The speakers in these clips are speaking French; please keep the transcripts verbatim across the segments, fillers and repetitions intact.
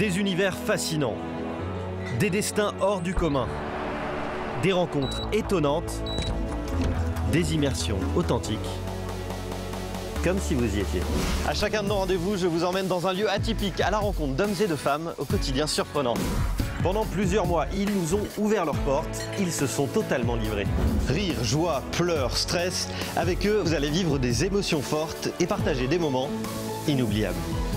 Des univers fascinants, des destins hors du commun, des rencontres étonnantes, des immersions authentiques, comme si vous y étiez. À chacun de nos rendez-vous, je vous emmène dans un lieu atypique, à la rencontre d'hommes et de femmes au quotidien surprenant. Pendant plusieurs mois, ils nous ont ouvert leurs portes, ils se sont totalement livrés. Rire, joie, pleurs, stress, avec eux, vous allez vivre des émotions fortes et partager des moments inoubliables.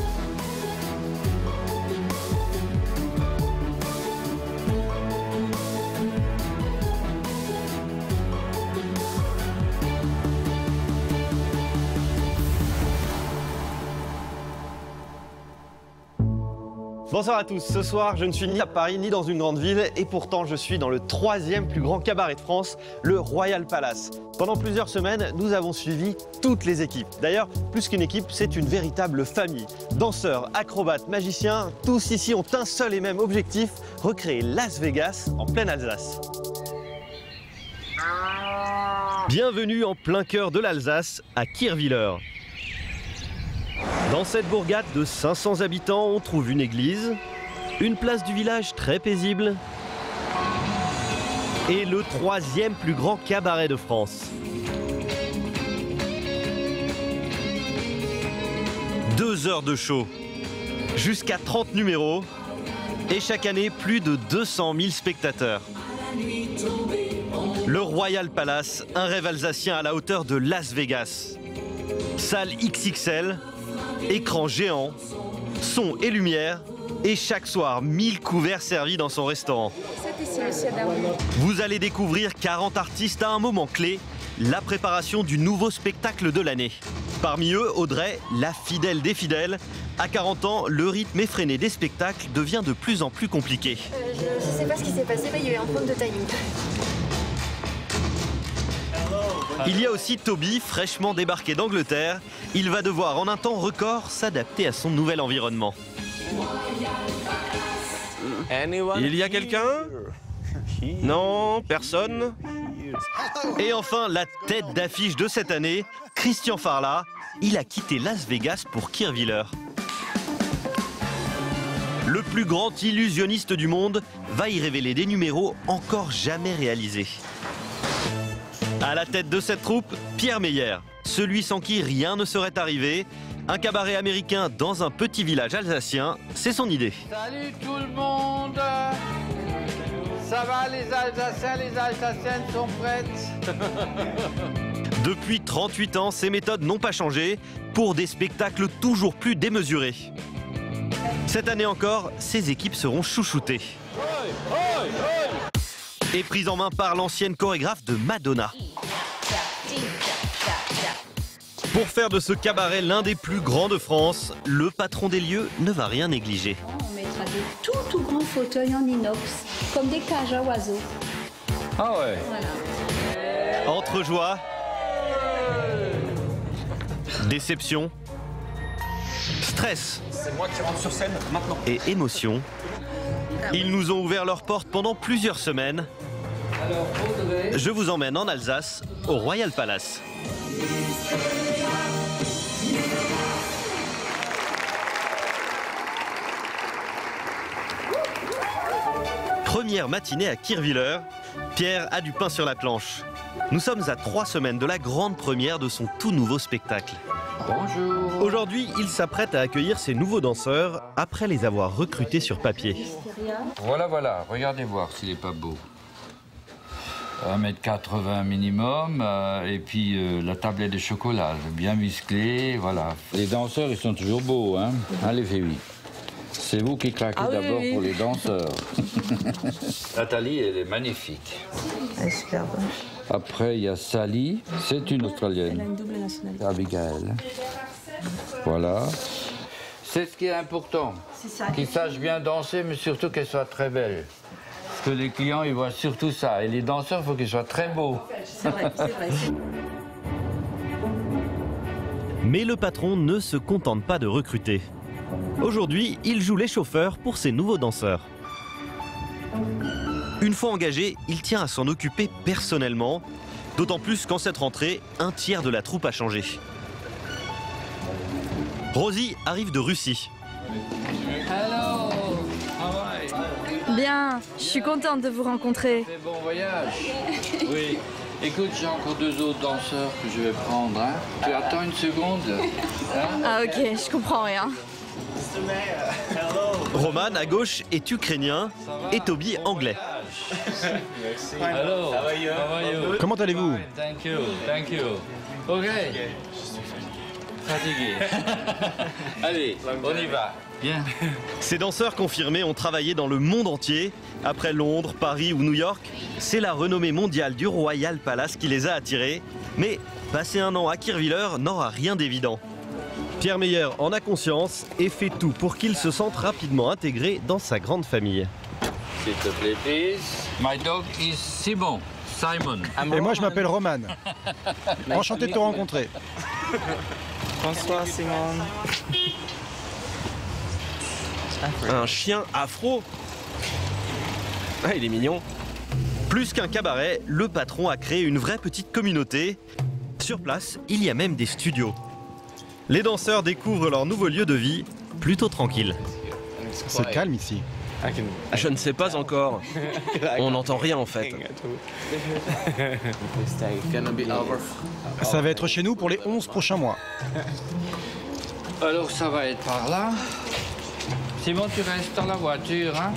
Bonsoir à tous, ce soir je ne suis ni à Paris ni dans une grande ville et pourtant je suis dans le troisième plus grand cabaret de France, le Royal Palace. Pendant plusieurs semaines, nous avons suivi toutes les équipes. D'ailleurs, plus qu'une équipe, c'est une véritable famille. Danseurs, acrobates, magiciens, tous ici ont un seul et même objectif, recréer Las Vegas en pleine Alsace. Bienvenue en plein cœur de l'Alsace, à Kirchwiller. Dans cette bourgade de cinq cents habitants, on trouve une église, une place du village très paisible et le troisième plus grand cabaret de France. Deux heures de show, jusqu'à trente numéros et chaque année plus de deux cent mille spectateurs. Le Royal Palace, un rêve alsacien à la hauteur de Las Vegas. Salle X X L, écran géant, son et lumière, et chaque soir, mille couverts servis dans son restaurant. Vous allez découvrir quarante artistes à un moment clé, la préparation du nouveau spectacle de l'année. Parmi eux, Audrey, la fidèle des fidèles. À quarante ans, le rythme effréné des spectacles devient de plus en plus compliqué. Euh, je ne sais pas ce qui s'est passé, mais il y a eu un problème de timing. Il y a aussi Toby, fraîchement débarqué d'Angleterre. Il va devoir en un temps record s'adapter à son nouvel environnement. Il y a quelqu'un? Non, personne. Et enfin, la tête d'affiche de cette année, Christian Farla. Il a quitté Las Vegas pour Kirchwiller. Le plus grand illusionniste du monde va y révéler des numéros encore jamais réalisés. À la tête de cette troupe, Pierre Meyer, celui sans qui rien ne serait arrivé. Un cabaret américain dans un petit village alsacien, c'est son idée. Salut tout le monde. Ça va les Alsaciens, les Alsaciennes sont prêtes? Depuis trente-huit ans, ses méthodes n'ont pas changé pour des spectacles toujours plus démesurés. Cette année encore, ses équipes seront chouchoutées. Et prise en main par l'ancienne chorégraphe de Madonna. Pour faire de ce cabaret l'un des plus grands de France, le patron des lieux ne va rien négliger. On mettra de tout tout grands fauteuils en inox, comme des cages à oiseaux. Ah ouais. Voilà. Entre joie, déception, stress C'est moi qui rentre sur scène maintenant. et émotion, ils nous ont ouvert leurs portes pendant plusieurs semaines. Je vous emmène en Alsace, au Royal Palace. Première matinée à Kirchwiller, Pierre a du pain sur la planche. Nous sommes à trois semaines de la grande première de son tout nouveau spectacle. Bonjour. Aujourd'hui, il s'apprête à accueillir ses nouveaux danseurs après les avoir recrutés sur papier. Voilà, voilà, regardez voir s'il n'est pas beau. un mètre quatre-vingts minimum, euh, et puis euh, la tablette de chocolat, bien musclée, voilà. Les danseurs, ils sont toujours beaux, hein. Allez, oui. C'est vous qui claquez Ah oui, d'abord oui. pour les danseurs. Nathalie, elle est magnifique. Elle est superbe. Après, il y a Sally, c'est une Elle a Australienne. une double nationalité. Abigail. Voilà. C'est ce qui est important. C'est ça. Qu'ils sachent bien danser, mais surtout qu'elles soient très belles. Parce que les clients, ils voient surtout ça. Et les danseurs, il faut qu'ils soient très beaux. C'est vrai, c'est vrai. Mais le patron ne se contente pas de recruter. Aujourd'hui, il joue les chauffeurs pour ses nouveaux danseurs. Une fois engagé, il tient à s'en occuper personnellement, d'autant plus qu'en cette rentrée, un tiers de la troupe a changé. Rosie arrive de Russie. Hello. Bien, je suis contente de vous rencontrer. Bon voyage. Oui. Écoute, j'ai encore deux autres danseurs que je vais prendre. Hein. Tu attends une seconde. Hein? Ah ok, je comprends rien. Roman, à gauche, est ukrainien et Toby anglais. Hello. How are you? How are you? Comment allez-vous? Thank you. Thank you. Ok. Fatigué. Allez, on y va. Bien. Ces danseurs confirmés ont travaillé dans le monde entier. Après Londres, Paris ou New York, c'est la renommée mondiale du Royal Palace qui les a attirés. Mais passer un an à Kirwiller n'aura rien d'évident. Pierre Meyer en a conscience et fait tout pour qu'il se sente rapidement intégré dans sa grande famille. S'il te plaît, please. My dog is Simon. Simon. Et moi, je m'appelle Roman. Enchanté de te rencontrer. Bonsoir Simon. Un chien afro. Ah, il est mignon. Plus qu'un cabaret, le patron a créé une vraie petite communauté. Sur place, il y a même des studios. Les danseurs découvrent leur nouveau lieu de vie, plutôt tranquille. C'est calme ici. Je ne sais pas encore. On n'entend rien en fait. Ça va être chez nous pour les onze prochains mois. Alors ça va être par là. Simon, tu restes dans la voiture, hein?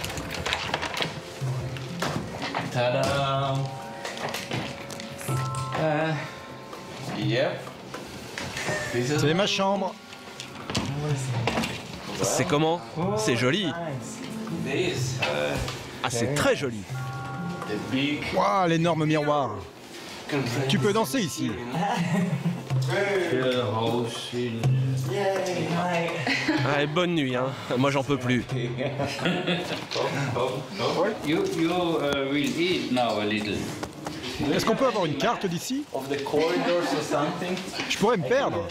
Tada! Euh... Yep. C'est ma chambre. C'est comment? C'est joli. Ah, c'est très joli. Waouh, l'énorme miroir. Tu peux danser ici. Ah, bonne nuit, hein. Moi, j'en peux plus. You, you uh, will eat now a little. Est-ce qu'on peut avoir une carte d'ici? Je pourrais me perdre.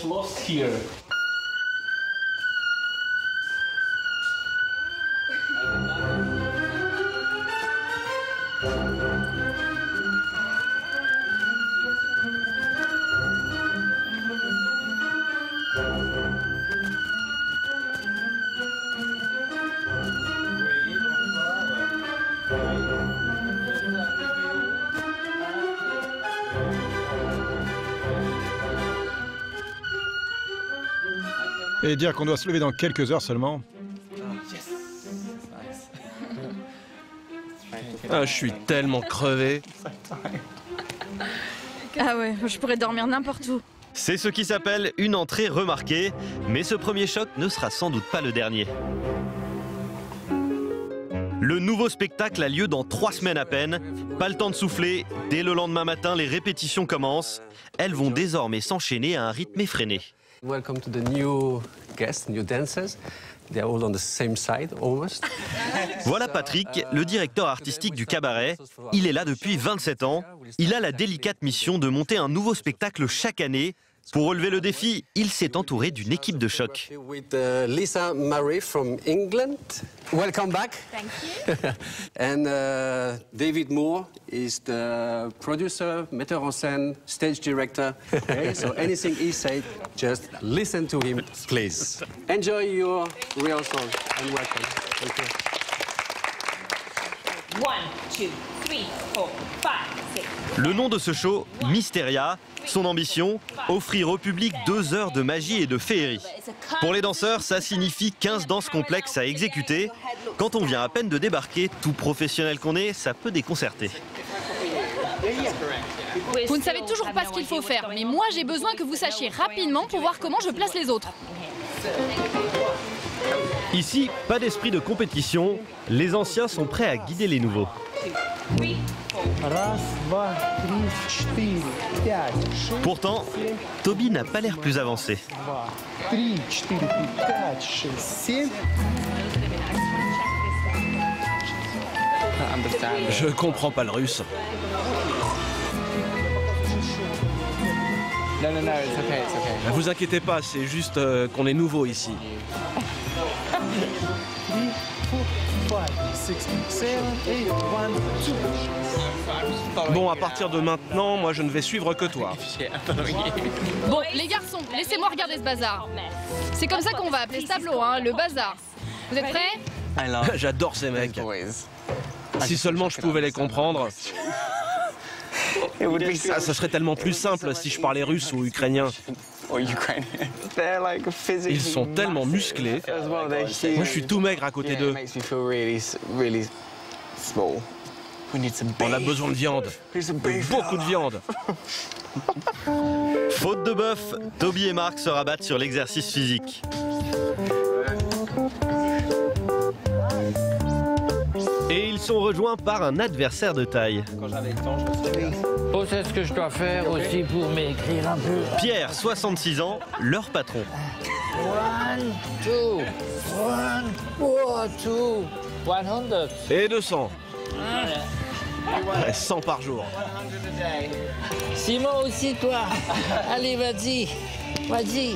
Et dire qu'on doit se lever dans quelques heures seulement. Ah, je suis tellement crevé. Ah ouais, je pourrais dormir n'importe où. C'est ce qui s'appelle une entrée remarquée, mais ce premier choc ne sera sans doute pas le dernier. Le nouveau spectacle a lieu dans trois semaines à peine. Pas le temps de souffler, dès le lendemain matin, les répétitions commencent. Elles vont désormais s'enchaîner à un rythme effréné. Welcome to the new guests, new dancers. They're all on the same side, almost. Voilà Patrick, le directeur artistique du cabaret. Il est là depuis vingt-sept ans. Il a la délicate mission de monter un nouveau spectacle chaque année. Pour relever le défi, il s'est entouré d'une équipe de choc. With uh, Lisa Murray from England. Welcome back. Thank you. And uh, David Moore is the producer, metteur en scène, stage director. Okay? So anything he said, just listen to him, please. Enjoy your rehearsal and welcome. Thank you. One, two, three, four, five, six. Le nom de ce show, Mysteria. Son ambition, offrir au public deux heures de magie et de féerie. Pour les danseurs, ça signifie quinze danses complexes à exécuter. Quand on vient à peine de débarquer, tout professionnel qu'on est, ça peut déconcerter. Vous ne savez toujours pas ce qu'il faut faire, mais moi j'ai besoin que vous sachiez rapidement pour voir comment je place les autres. Ici, pas d'esprit de compétition. Les anciens sont prêts à guider les nouveaux. Pourtant, Toby n'a pas l'air plus avancé. Je comprends pas le russe. Non, non, non, it's okay, it's okay. Ne vous inquiétez pas, c'est juste euh, qu'on est nouveau ici. Bon, à partir de maintenant, moi je ne vais suivre que toi. Bon, les garçons, laissez-moi regarder ce bazar. C'est comme ça qu'on va appeler ce tableau, hein, le bazar. Vous êtes prêts? J'adore ces mecs. Si seulement je pouvais les comprendre. Ça, ça serait tellement plus simple si je parlais russe ou ukrainien. Ils sont tellement musclés. Moi, je suis tout maigre à côté d'eux. On a besoin de viande. Beaucoup de viande. Faute de bœuf, Toby et Marc se rabattent sur l'exercice physique. Et ils sont rejoints par un adversaire de taille. Oh, c'est ce que je dois faire aussi pour maigrir un peu. Pierre, soixante-six ans, leur patron. One, two, one, oh, two, one hundred. Et deux cents. cent par jour. Simon aussi, toi. Allez, vas-y. Vas-y.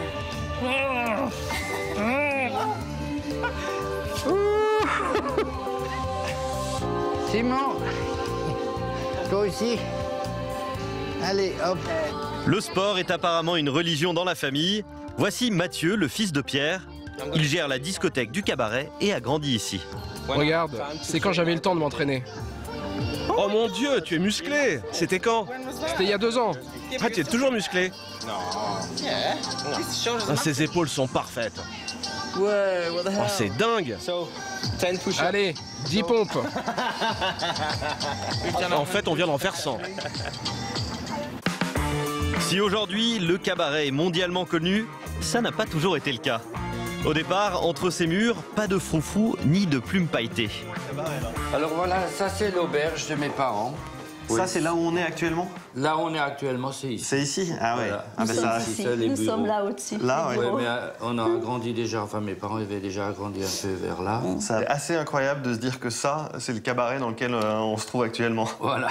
Simon, toi aussi. Allez, hop. Le sport est apparemment une religion dans la famille. Voici Mathieu, le fils de Pierre. Il gère la discothèque du cabaret et a grandi ici. Regarde, c'est quand j'avais le temps de m'entraîner. Oh mon Dieu, tu es musclé. C'était quand? C'était il y a deux ans. Ah, tu es toujours musclé? Ah, ses épaules sont parfaites. Oh, c'est dingue. Allez, dix pompes. En fait, on vient d'en faire cent. Si aujourd'hui, le cabaret est mondialement connu, ça n'a pas toujours été le cas. Au départ, entre ces murs, pas de froufrou ni de plumes pailletées. Alors voilà, ça c'est l'auberge de mes parents. Oui. Ça, c'est là où on est actuellement? Là où on est actuellement, c'est ici. C'est ici? Ah ouais. Voilà. Ah, Nous, ben, sommes, ça... ici. ça, les Nous bureaux. sommes là au-dessus. Là, ouais. Ouais, mais euh, on a agrandi déjà, enfin mes parents avaient déjà agrandi un peu vers là. C'est assez incroyable de se dire que ça, c'est le cabaret dans lequel euh, on se trouve actuellement. Voilà.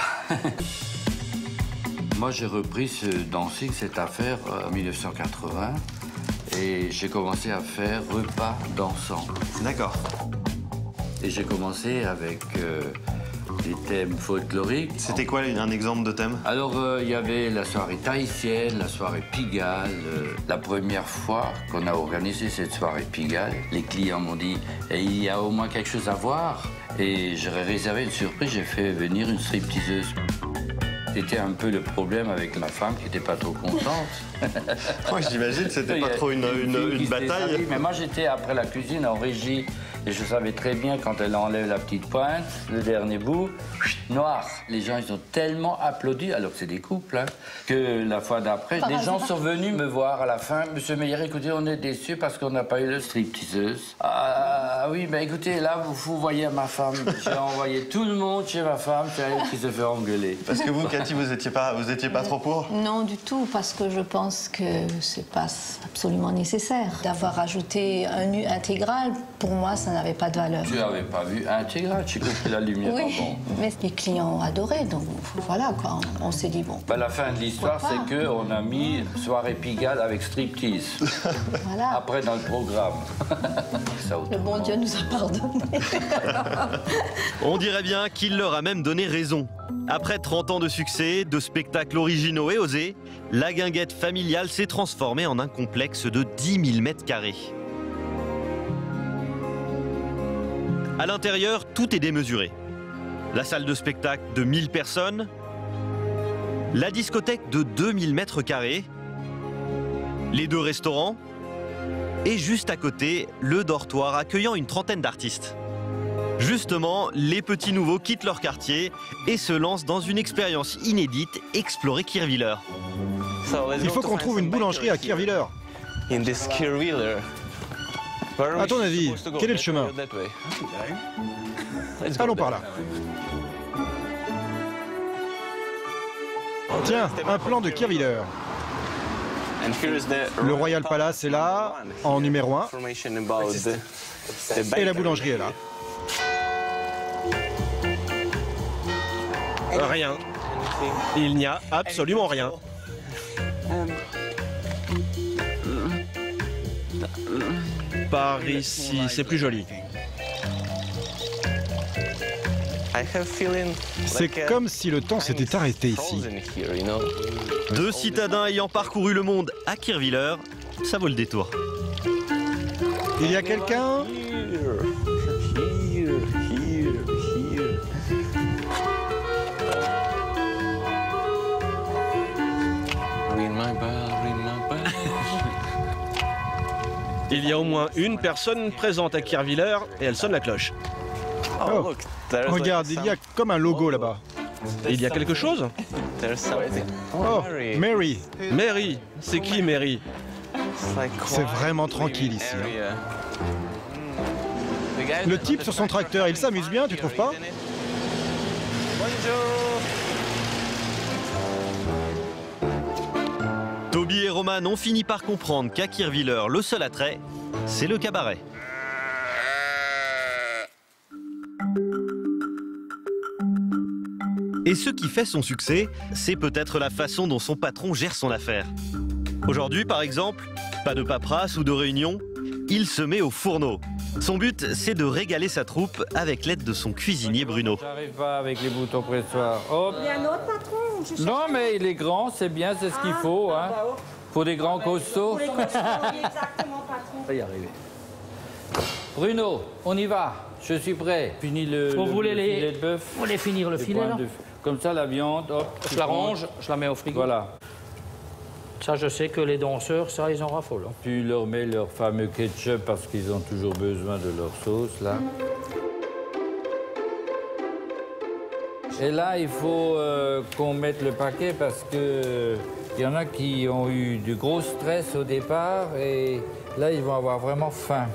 Moi, j'ai repris ce dancing, cette affaire, euh, en mille neuf cent quatre-vingts. Et j'ai commencé à faire repas dansants. D'accord. Et j'ai commencé avec euh, des thèmes folkloriques. C'était quoi un exemple de thème? Alors, euh, il y avait la soirée tahitienne, la soirée Pigalle. Euh, la première fois qu'on a organisé cette soirée Pigalle, les clients m'ont dit eh, il y a au moins quelque chose à voir. Et j'aurais réservé une surprise, j'ai fait venir une stripteaseuse. C'était un peu le problème avec ma femme qui n'était pas trop contente. Moi, j'imagine, c'était pas trop une, une, une, une bataille. Mais moi, j'étais après la cuisine en régie et je savais très bien quand elle enlève la petite pointe, le dernier bout, noir. Les gens, ils ont tellement applaudi, alors que c'est des couples, hein, que la fois d'après, des gens sont venus me voir à la fin. Monsieur Meyer, écoutez, on est déçus parce qu'on n'a pas eu le stripteaseuse. Ah oui, mais écoutez, là, vous, vous voyez ma femme. J'ai envoyé tout le monde chez ma femme, c'est elle qui se fait engueuler. Parce que vous, Cathy, vous étiez pas, vous étiez pas trop pour? Non, du tout, parce que je pense que c'est pas absolument nécessaire. D'avoir ajouté un nu intégral, pour moi, ça n'avait pas de valeur. Tu n'avais pas vu intégral, j'ai compris la lumière. Oui, bon. mais les clients ont adoré, donc voilà quoi, on, on s'est dit bon. Ben, la fin de l'histoire, c'est qu'on a mis soirée Pigalle avec striptease. Voilà. Après, dans le programme. Ça, le bon Dieu nous a pardonné. On dirait bien qu'il leur a même donné raison. Après trente ans de succès, de spectacles originaux et osés, la guinguette familiale s'est transformée en un complexe de dix mille mètres carrés. À l'intérieur, tout est démesuré. La salle de spectacle de mille personnes, la discothèque de deux mille mètres carrés, les deux restaurants, et juste à côté, le dortoir accueillant une trentaine d'artistes. Justement, les petits nouveaux quittent leur quartier et se lancent dans une expérience inédite, explorer Kirwiller. Il faut qu'on trouve une boulangerie à Kirwiller. À ton avis, quel est le chemin? Allons par là. Tiens, un plan de Kirwiller. Le Royal Palace est là, en numéro un. Et la boulangerie est là. Rien. Il n'y a absolument rien. Par ici, c'est plus joli. C'est comme si le temps s'était arrêté ici. Deux citadins ayant parcouru le monde à Kirwiller, ça vaut le détour. Il y a quelqu'un? Il y a au moins une personne présente à Kirchwiller et elle sonne la cloche. Oh, regarde, il y a comme un logo là-bas. Il y a quelque chose? Oh, Mary. Mary. C'est qui Mary? C'est vraiment tranquille ici. Hein. Le type sur son tracteur, il s'amuse bien, tu trouves pas? Toby et Roman ont fini par comprendre qu'à Kirchwiller, le seul attrait, c'est le cabaret. Et ce qui fait son succès, c'est peut-être la façon dont son patron gère son affaire. Aujourd'hui, par exemple, pas de paperasse ou de réunion, il se met au fourneau. Son but, c'est de régaler sa troupe avec l'aide de son cuisinier Bruno. J'arrive pas avec les boutons pressoirs. Hop. Il y a un autre patron. Je Non, mais il est grand, c'est bien, c'est ce qu'il faut. Hein. Pour des grands costauds. Pour les costauds, oui, exactement, patron. On va y arriver. Bruno, on y va. Je suis prêt. Fini le, Vous le, voulez le les... filet de bœuf. Vous voulez finir le filet, là? Comme ça, la viande, hop. Je la range, je la mets au frigo. Voilà. Ça, je sais que les danseurs, ça, ils en raffolent. Hein. Tu leur mets leur fameux ketchup parce qu'ils ont toujours besoin de leur sauce, là. Et là, il faut euh, qu'on mette le paquet parce que il y en a qui ont eu du gros stress au départ et là, ils vont avoir vraiment faim.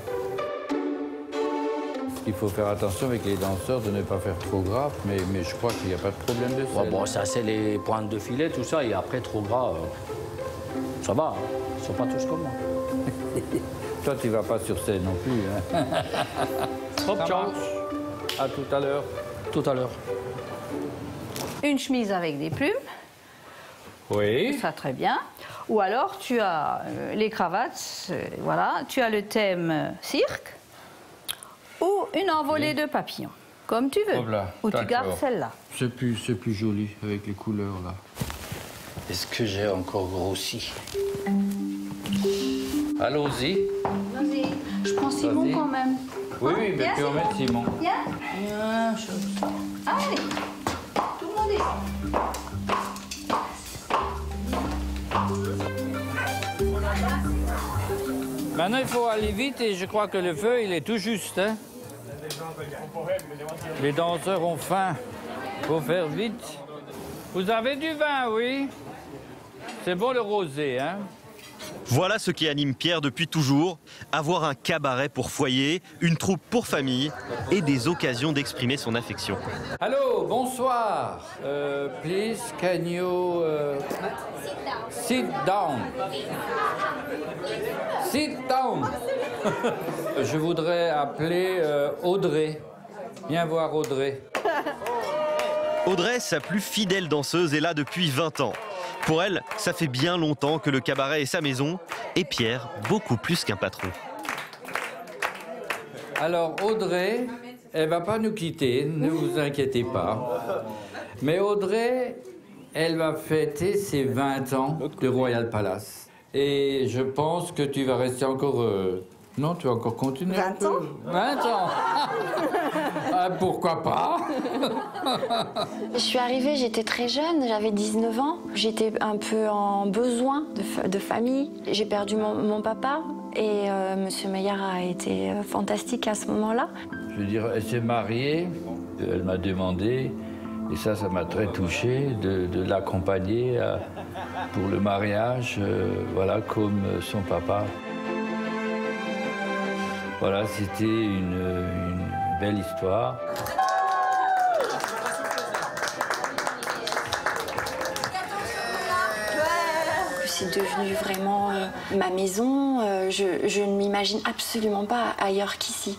Il faut faire attention avec les danseurs de ne pas faire trop gras, mais, mais je crois qu'il n'y a pas de problème de sel. Ouais, bon, ça, c'est les pointes de filet, tout ça, et après, trop gras, euh, ça va, hein. Ils sont pas tous comme moi. Toi, tu vas pas sur scène non plus, hein. Hop, Ça ciao. marche. À tout à l'heure. Tout à l'heure. Une chemise avec des plumes. Oui. Ça, très bien. Ou alors, tu as euh, les cravates, euh, voilà. Tu as le thème euh, cirque. Ou une envolée oui. de papillons, comme tu veux. Hop là, ou tu gardes celle-là. C'est plus, c'est plus joli avec les couleurs, là. Est-ce que j'ai encore grossi? Allons-y. Vas-y. Je prends Simon quand même. Oui, oui, mais tu vas mettre Simon. Viens. Viens, chose. Allez. Tout le monde est là. Maintenant, il faut aller vite et je crois que le feu, il est tout juste. Hein? Les danseurs ont faim. Il faut faire vite. Vous avez du vin, oui? C'est bon le rosé, hein? Voilà ce qui anime Pierre depuis toujours, avoir un cabaret pour foyer, une troupe pour famille et des occasions d'exprimer son affection. Allô, bonsoir. Uh, please, can you uh, sit down? Sit down. Je voudrais appeler euh, Audrey. Viens voir Audrey. Audrey, sa plus fidèle danseuse, est là depuis vingt ans. Pour elle, ça fait bien longtemps que le cabaret est sa maison, et Pierre, beaucoup plus qu'un patron. Alors, Audrey, elle va pas nous quitter, ne vous inquiétez pas. Mais Audrey, elle va fêter ses vingt ans de Royal Palace. Et je pense que tu vas rester encore... Euh... Non, tu vas encore continuer vingt un peu. ans vingt ans. Ah, pourquoi pas? Je suis arrivée, j'étais très jeune, j'avais dix-neuf ans. J'étais un peu en besoin de, fa de famille. J'ai perdu mon, mon papa et euh, Monsieur Meillard a été fantastique à ce moment-là. Je veux dire, elle s'est mariée, elle m'a demandé, et ça, ça m'a très touché, de, de l'accompagner pour le mariage, euh, voilà, comme son papa. Voilà, c'était une, une belle histoire. C'est devenu vraiment euh, ma maison. Euh, je, je ne m'imagine absolument pas ailleurs qu'ici.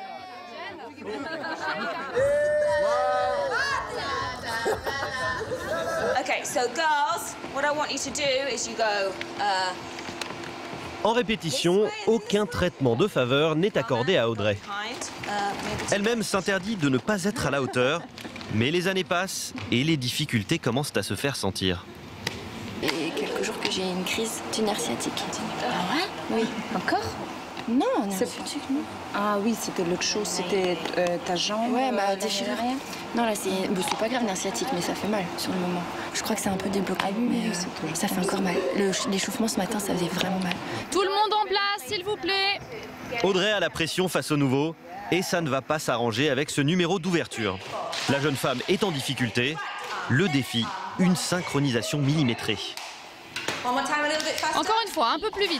Okay, so girls, what I want you to do is you go. Uh, En répétition, aucun traitement de faveur n'est accordé à Audrey. Elle-même s'interdit de ne pas être à la hauteur, mais les années passent et les difficultés commencent à se faire sentir. Et quelques jours que j'ai une crise du nerf sciatique. Ah ouais? Oui. Encore? Non, nerf sciatique, non. Ah oui, c'était l'autre chose, c'était euh, ta jambe. Ouais, bah euh, déchirure. Non, là, c'est bon, pas grave, nerf sciatique, mais ça fait mal sur le moment. Je crois que c'est un peu débloqué, ah, oui, mais euh, ça fait encore mal. L'échauffement ce matin, ça faisait vraiment mal. Tout le monde en place, s'il vous plaît. Audrey a la pression face au nouveau et ça ne va pas s'arranger avec ce numéro d'ouverture. La jeune femme est en difficulté. Le défi, une synchronisation millimétrée. Encore une fois, un peu plus vite.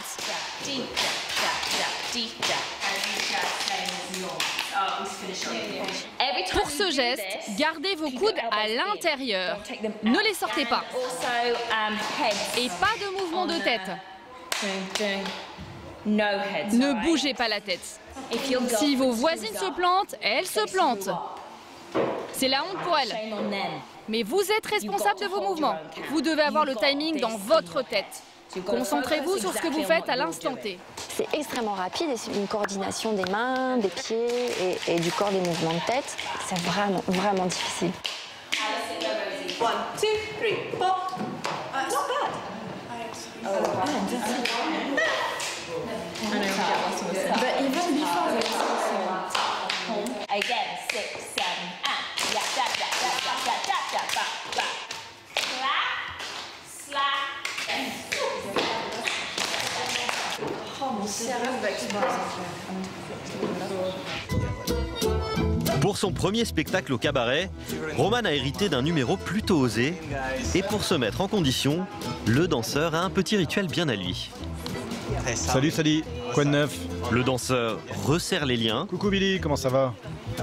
Pour ce geste, gardez vos coudes à l'intérieur. Ne les sortez pas. Et pas de mouvement de tête. Ne bougez pas la tête. Si vos voisines se plantent, elles se plantent. C'est la honte pour elles. Mais vous êtes responsable de vos mouvements. Vous devez avoir le timing dans votre tête. Concentrez-vous sur ce que vous faites à l'instant T. C'est extrêmement rapide et c'est une coordination des mains, des pieds et, et du corps, des mouvements de tête. C'est vraiment, vraiment difficile. One, two, three, four. Uh, not bad. Again, six, seven, and yeah, da da da da da da da ba ba. Slap, slap. Oh mon cerveau va exploser. Pour son premier spectacle au cabaret, Roman a hérité d'un numéro plutôt osé. Et pour se mettre en condition, le danseur a un petit rituel bien à lui. Salut Sally, quoi de neuf? Le danseur resserre les liens. Coucou Billy, comment ça va?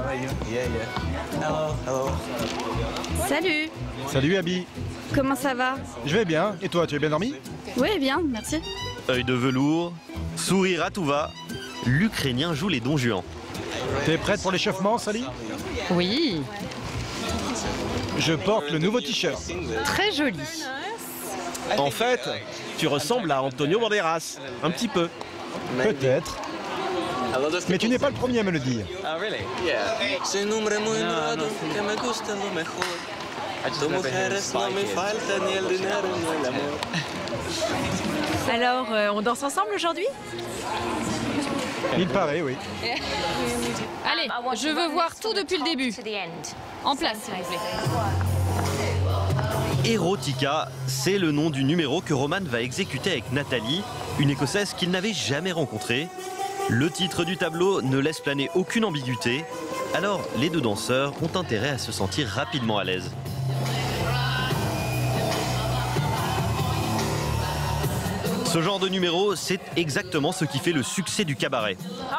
Salut. Salut Abby. Comment ça va? Je vais bien, et toi, tu as bien dormi? Oui, bien, merci. Œil de velours, sourire à tout va, l'Ukrainien joue les Don Juan. T'es prête pour l'échauffement, Sally? Oui. Je porte le nouveau t-shirt. Très joli. En fait, tu ressembles à Antonio Banderas, un petit peu. Peut-être. Mais tu n'es pas le premier à me le dire. Alors, euh, on danse ensemble aujourd'hui? Il paraît, oui. Allez, je veux voir tout depuis le début. En place, s'il vous plaît. Erotica, c'est le nom du numéro que Roman va exécuter avec Nathalie, une Écossaise qu'il n'avait jamais rencontrée. Le titre du tableau ne laisse planer aucune ambiguïté, alors les deux danseurs ont intérêt à se sentir rapidement à l'aise. Ce genre de numéro, c'est exactement ce qui fait le succès du cabaret.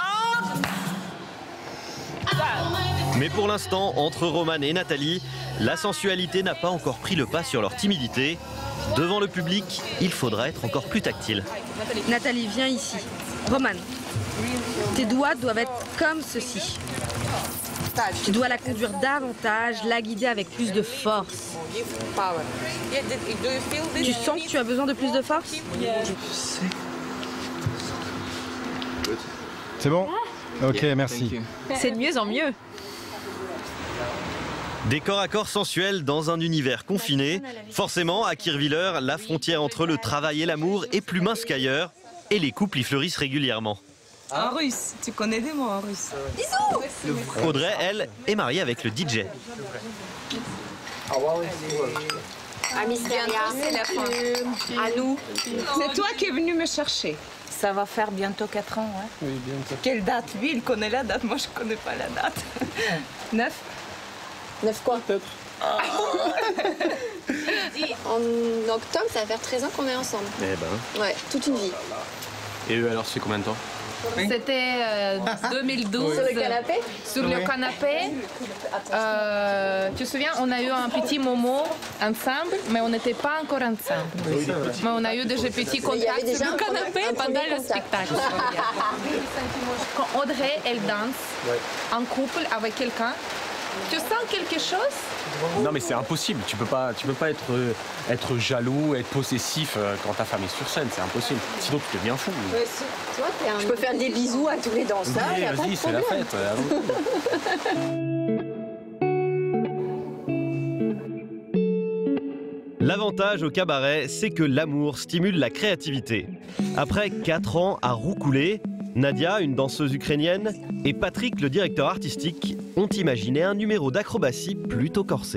Mais pour l'instant, entre Roman et Nathalie, la sensualité n'a pas encore pris le pas sur leur timidité. Devant le public, il faudra être encore plus tactile. Nathalie, viens ici. Roman, tes doigts doivent être comme ceci. Tu dois la conduire davantage, la guider avec plus de force. Tu sens que tu as besoin de plus de force? C'est bon? Ok, merci. C'est de mieux en mieux. Des corps à corps sensuels dans un univers confiné. Forcément, à Kirchwiller, la frontière entre le travail et l'amour est plus mince qu'ailleurs. Et les couples y fleurissent régulièrement. En russe, tu connais des mots en russe. Bisous. Audrey, elle, est mariée avec le D J. À Mysteria, c'est la fin. à nous. C'est toi qui es venu me chercher. Ça va faire bientôt quatre ans, ouais. Oui, bientôt. Quelle date? Lui, il connaît la date, moi je connais pas la date. Neuf? Neuf quoi? Peut-être. En octobre, ça va faire treize ans qu'on est ensemble. Eh ben. Ouais, toute une vie. Et eux alors, c'est combien de temps? C'était euh, deux mille douze. Sur le canapé? Sur le Oui. canapé. Euh, tu te souviens, on a eu un petit moment ensemble, mais on n'était pas encore ensemble. Mais on a eu déjà petits Mais il y avait contacts déjà sur le un canapé premier- un pendant premier le contact. spectacle. Quand Audrey, elle danse en couple avec quelqu'un, tu sens quelque chose? Non mais c'est impossible, tu peux pas, tu peux pas être, euh, être jaloux, être possessif euh, quand ta femme est sur scène, c'est impossible. Sinon tu deviens fou. Je peux faire des bisous à tous les danseurs, il Oui, n'y a pas vas-y, de c'est la problème. fête. euh, L'avantage au cabaret, c'est que l'amour stimule la créativité. Après quatre ans à roucouler, Nadia, une danseuse ukrainienne, et Patrick, le directeur artistique, ont imaginé un numéro d'acrobatie plutôt corsé.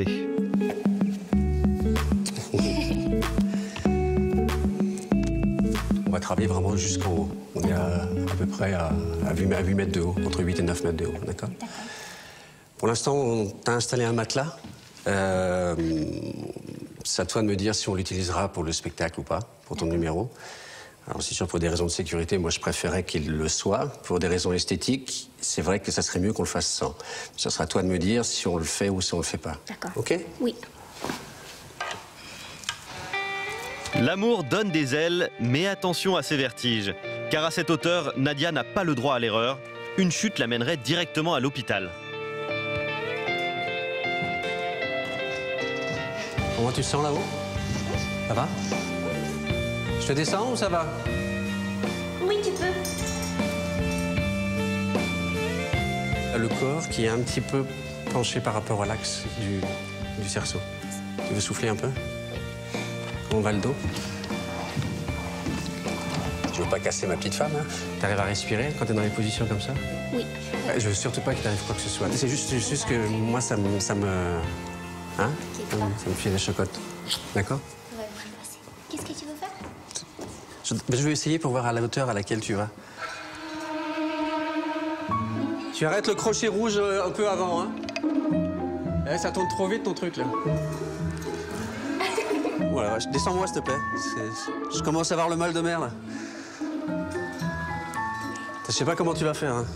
On va travailler vraiment jusqu'en haut. On est à, à peu près à, à huit mètres de haut, entre huit et neuf mètres de haut, d'accord? Pour l'instant, on t'a installé un matelas. Euh, c'est à toi de me dire si on l'utilisera pour le spectacle ou pas, pour ton numéro. Alors c'est sûr, pour des raisons de sécurité, moi je préférais qu'il le soit. Pour des raisons esthétiques, c'est vrai que ça serait mieux qu'on le fasse sans. Ça sera à toi de me dire si on le fait ou si on le fait pas. D'accord. Ok? Oui. L'amour donne des ailes, mais attention à ses vertiges. Car à cette hauteur, Nadia n'a pas le droit à l'erreur. Une chute l'amènerait directement à l'hôpital. Comment tu te sens là-haut? Ça va? Je te descends ou ça va? Oui, tu peux. Le corps qui est un petit peu penché par rapport à l'axe du, du cerceau. Tu veux souffler un peu? Comment va le dos? Je veux pas casser ma petite femme, hein? T'arrives à respirer quand t'es dans les positions comme ça? Oui. Je veux surtout pas qu'il t'arrive quoi que ce soit. C'est juste, juste que moi, ça me... Ça me, hein? ça, me ça me fait des chocottes. D'accord? Qu'est-ce que tu veux faire? Je, je vais essayer pour voir à la hauteur à laquelle tu vas. Tu arrêtes le crochet rouge un peu avant, hein? Eh, ça tourne trop vite ton truc là. Voilà, descends-moi s'il te plaît. Je commence à avoir le mal de mer là. Je sais pas comment tu vas faire. Hein.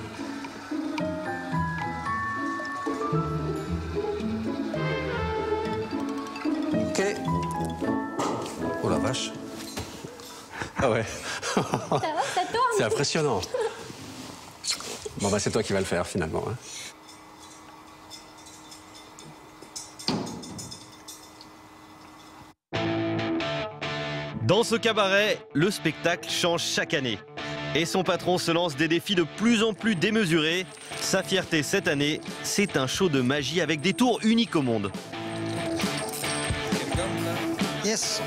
Ok. Oh la vache. Ah ouais. Ça va, ça tourne. C'est impressionnant. Bon bah c'est toi qui vas le faire finalement. Hein. Dans ce cabaret, le spectacle change chaque année. Et son patron se lance des défis de plus en plus démesurés. Sa fierté cette année, c'est un show de magie avec des tours uniques au monde. Yes.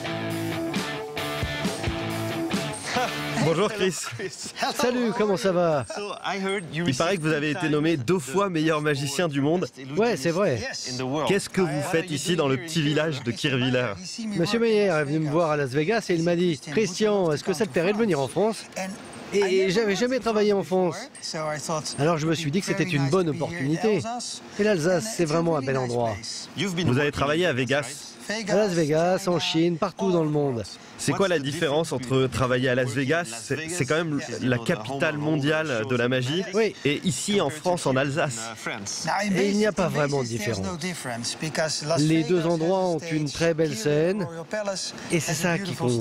Bonjour Chris. Salut, comment ça va? Il paraît que vous avez été nommé deux fois meilleur magicien du monde. Ouais, c'est vrai. Qu'est-ce que vous faites ici dans le petit village de Kirchwiller? Monsieur Meyer est venu me voir à Las Vegas et il m'a dit « Christian, est-ce que ça te plairait de venir en France ?» Et j'avais jamais travaillé en France. Alors je me suis dit que c'était une bonne opportunité. Et l'Alsace, c'est vraiment un bel endroit. Vous avez travaillé à Vegas? À Las Vegas, en Chine, partout dans le monde. C'est quoi la différence entre travailler à Las Vegas, c'est quand même la capitale mondiale de la magie, oui. Et ici en France, en Alsace? Et il n'y a pas vraiment de différence. Les deux endroits ont une très belle scène, et c'est ça qui compte.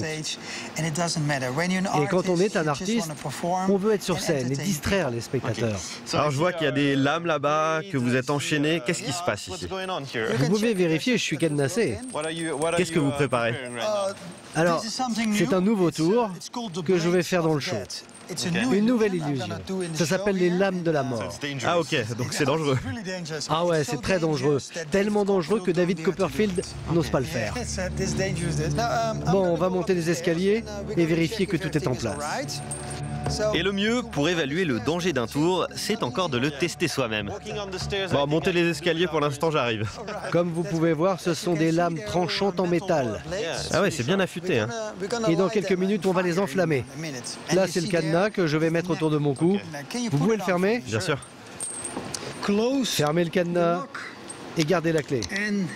Et quand on est un artiste, on veut être sur scène et distraire les spectateurs. Alors je vois qu'il y a des lames là-bas, que vous êtes enchaînés. Qu'est-ce qui se passe ici? Vous pouvez vérifier, je suis cadenassé. Qu'est-ce que vous préparez? Alors, c'est un nouveau tour que je vais faire dans le show. Une nouvelle illusion. Ça s'appelle les lames de la mort. Ah ok, donc c'est dangereux. Ah ouais, c'est très dangereux. Tellement dangereux que David Copperfield n'ose pas le faire. Bon, on va monter les escaliers et vérifier que tout est en place. Et le mieux pour évaluer le danger d'un tour, c'est encore de le tester soi-même. Bon, monter les escaliers pour l'instant, j'arrive. Comme vous pouvez voir, ce sont des lames tranchantes en métal. Ah ouais, c'est bien affûté. Hein. Et dans quelques minutes, on va les enflammer. Là, c'est le cadenas que je vais mettre autour de mon cou. Vous pouvez le fermer? Bien sûr. Fermez le cadenas et gardez la clé.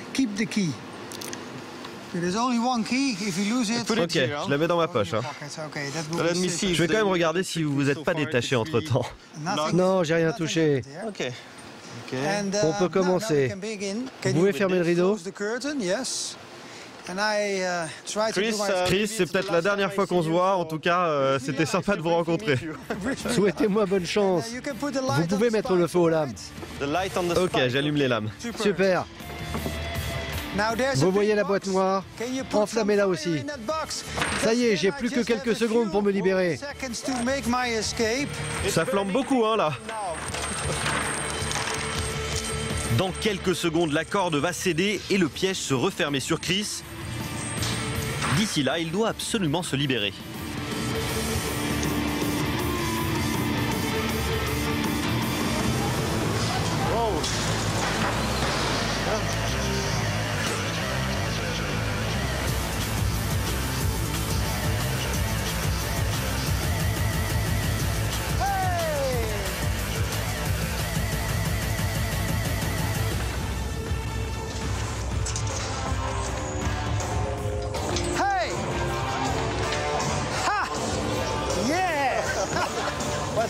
Ok, je la mets dans ma poche. Hein. Je vais quand même regarder si vous vous êtes pas détaché entre-temps. Non, j'ai rien touché. On peut commencer. Vous pouvez fermer le rideau? Chris, c'est peut-être la dernière fois qu'on se voit. En tout cas, euh, c'était sympa de vous rencontrer. Souhaitez-moi bonne chance. Vous pouvez mettre le feu aux lames. Ok, j'allume les lames. Super. Vous voyez la boîte noire? Enflammez-la aussi. Ça y est, j'ai plus que quelques secondes pour me libérer. Ça flambe beaucoup, hein, là. Dans quelques secondes, la corde va céder et le piège se refermer sur Chris. D'ici là, il doit absolument se libérer.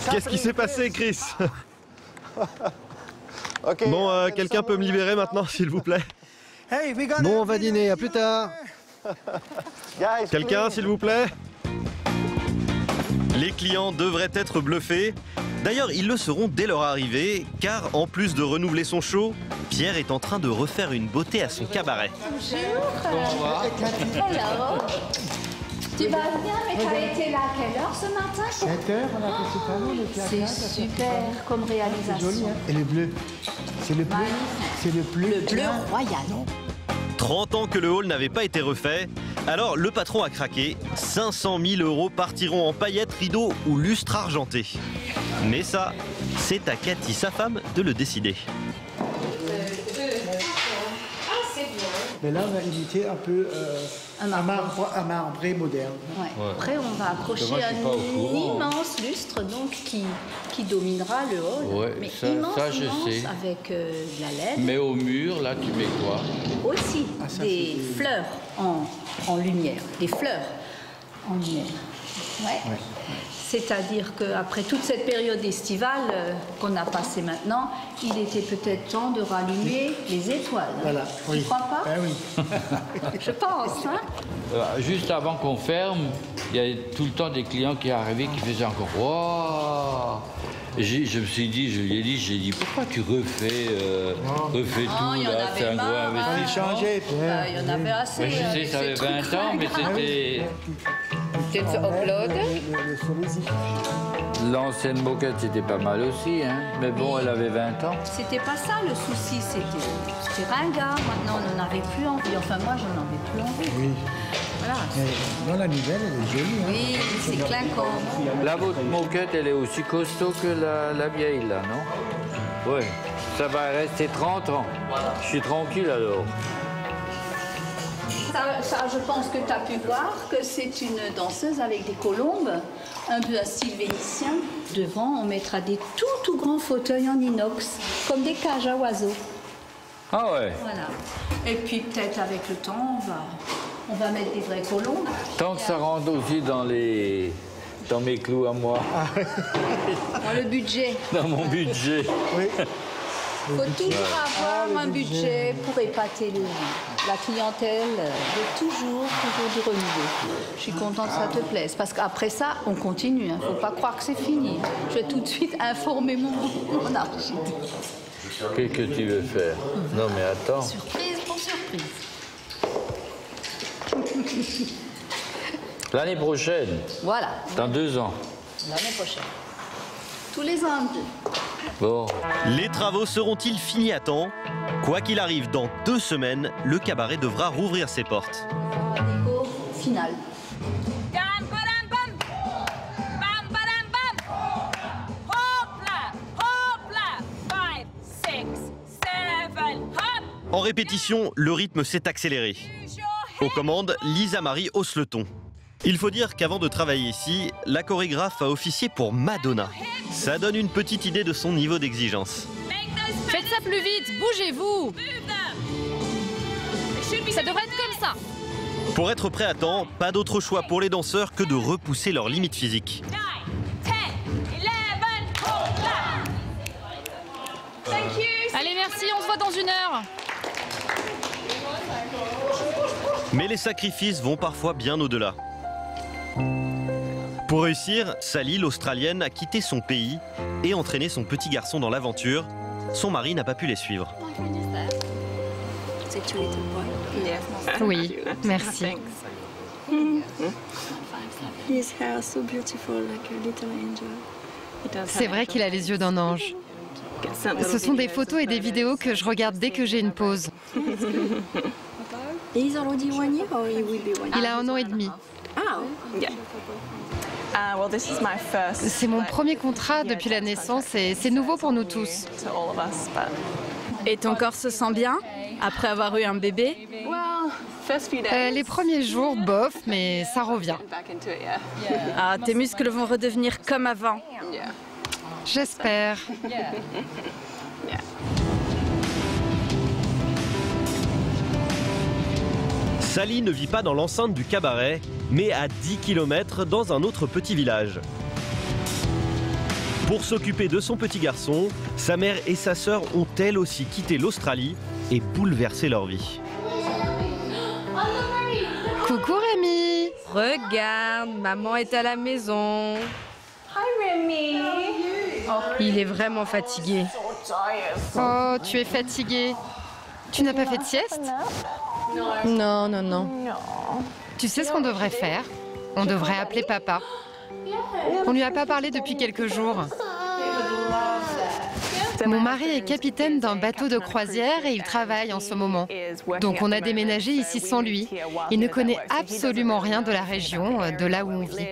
Qu'est-ce qui s'est passé, Chris? Bon, euh, quelqu'un peut me libérer maintenant, s'il vous plaît? Bon, on va dîner, à plus tard. Quelqu'un, s'il vous plaît? Les clients devraient être bluffés. D'ailleurs, ils le seront dès leur arrivée, car en plus de renouveler son show, Pierre est en train de refaire une beauté à son cabaret. Bonjour. Hello. Tu vas bien, mais tu as été là à quelle heure ce matin? sept heures, on a passé pas mal. C'est super comme réalisation. Joli, hein? Et le bleu. C'est le bleu. C'est le bleu. Le bleu royal. trente ans que le hall n'avait pas été refait, alors le patron a craqué. cinq cent mille euros partiront en paillettes, rideaux ou lustres argentés. Mais ça, c'est à Cathy, sa femme, de le décider. Mais là, on a imité un peu euh, un, marbre, un marbré moderne. Ouais. Ouais. Après, on va accrocher moi, un immense lustre donc, qui, qui dominera le hall. Ouais, mais ça, immense, ça je immense, sais. avec euh, de la L E D. Mais au mur, là, tu mets quoi? Aussi ah, ça, des fleurs en, en lumière. Des fleurs en lumière. Ouais. Ouais. C'est-à-dire qu'après toute cette période estivale euh, qu'on a passée maintenant, il était peut-être temps de rallumer les étoiles. Voilà. Tu oui. ne crois pas? Ben oui. Je pense. Hein euh, juste avant qu'on ferme, il y a tout le temps des clients qui arrivaient qui faisaient encore « Waouh !» Je me suis dit, je lui ai dit, j'ai dit, pourquoi tu refais, euh, refais oh, tout là, c'est un gros investissement. Bah, il y en avait assez. Ouais, je sais, ça avait vingt ans, mais c'était... Tu te upload. L'ancienne moquette, c'était pas mal aussi, hein. Mais bon, elle avait vingt ans. C'était pas ça le souci, c'était ringard. Maintenant, on n'en avait plus envie. Enfin, moi, je n'en avais plus envie. Oui. Voilà. Non, la nouvelle, elle est jolie. Hein. Oui, c'est clinquant. La votre moquette, elle est aussi costaud que la, la vieille, là, non? Oui. Ça va rester trente ans. Je suis tranquille, alors. Ça, ça, je pense que tu as pu voir que c'est une danseuse avec des colombes, un peu à style vénitien. Devant, on mettra des tout, tout grands fauteuils en inox, comme des cages à oiseaux. Ah ouais. Voilà. Et puis peut-être avec le temps, on va, on va mettre des vraies colombes. Tant que ça rentre aussi dans les... dans mes clous à moi. Dans le budget. Dans mon budget. Oui. Il faut toujours avoir ah, un budget, budget pour épater les gens. La clientèle veut toujours, toujours du renouveau. Je suis contente que ça te plaise, parce qu'après ça, on continue. Il hein. ne faut pas croire que c'est fini. Je vais tout de suite informer mon, mon architecte. Qu'est-ce que tu veux faire? Mmh. Non mais attends. Surprise pour surprise. L'année prochaine. Voilà. Dans deux ans. L'année prochaine. Tous les ans deux. Bon. Les travaux seront-ils finis à temps? Quoi qu'il arrive, dans deux semaines, le cabaret devra rouvrir ses portes. La déco finale. En répétition, le rythme s'est accéléré. Aux commandes, Lisa Marie hausse le ton. Il faut dire qu'avant de travailler ici, la chorégraphe a officié pour Madonna. Ça donne une petite idée de son niveau d'exigence. Faites ça plus vite, bougez-vous! Ça devrait être comme ça. Pour être prêt à temps, pas d'autre choix pour les danseurs que de repousser leurs limites physiques. Allez, merci, on se voit dans une heure. Mais les sacrifices vont parfois bien au-delà. Pour réussir, Sally, l'Australienne, a quitté son pays et entraîné son petit garçon dans l'aventure. Son mari n'a pas pu les suivre. Oui, merci. C'est vrai qu'il a les yeux d'un ange. Ce sont des photos et des vidéos que je regarde dès que j'ai une pause. Il a un an et demi. C'est mon premier contrat depuis la naissance et c'est nouveau pour nous tous. Et ton corps se sent bien après avoir eu un bébé? euh, Les premiers jours, bof, mais ça revient. Ah, tes muscles vont redevenir comme avant. J'espère. Sally ne vit pas dans l'enceinte du cabaret, mais à dix kilomètres dans un autre petit village. Pour s'occuper de son petit garçon, sa mère et sa sœur ont elles aussi quitté l'Australie et bouleversé leur vie. Coucou Rémi! Regarde, maman est à la maison. Hi Rémi! Il est vraiment fatigué. Oh, tu es fatigué. Tu n'as pas fait de sieste? Non, non, non. Tu sais ce qu'on devrait faire? On devrait appeler papa. On lui a pas parlé depuis quelques jours. Mon mari est capitaine d'un bateau de croisière et il travaille en ce moment. Donc on a déménagé ici sans lui. Il ne connaît absolument rien de la région, de là où on vit.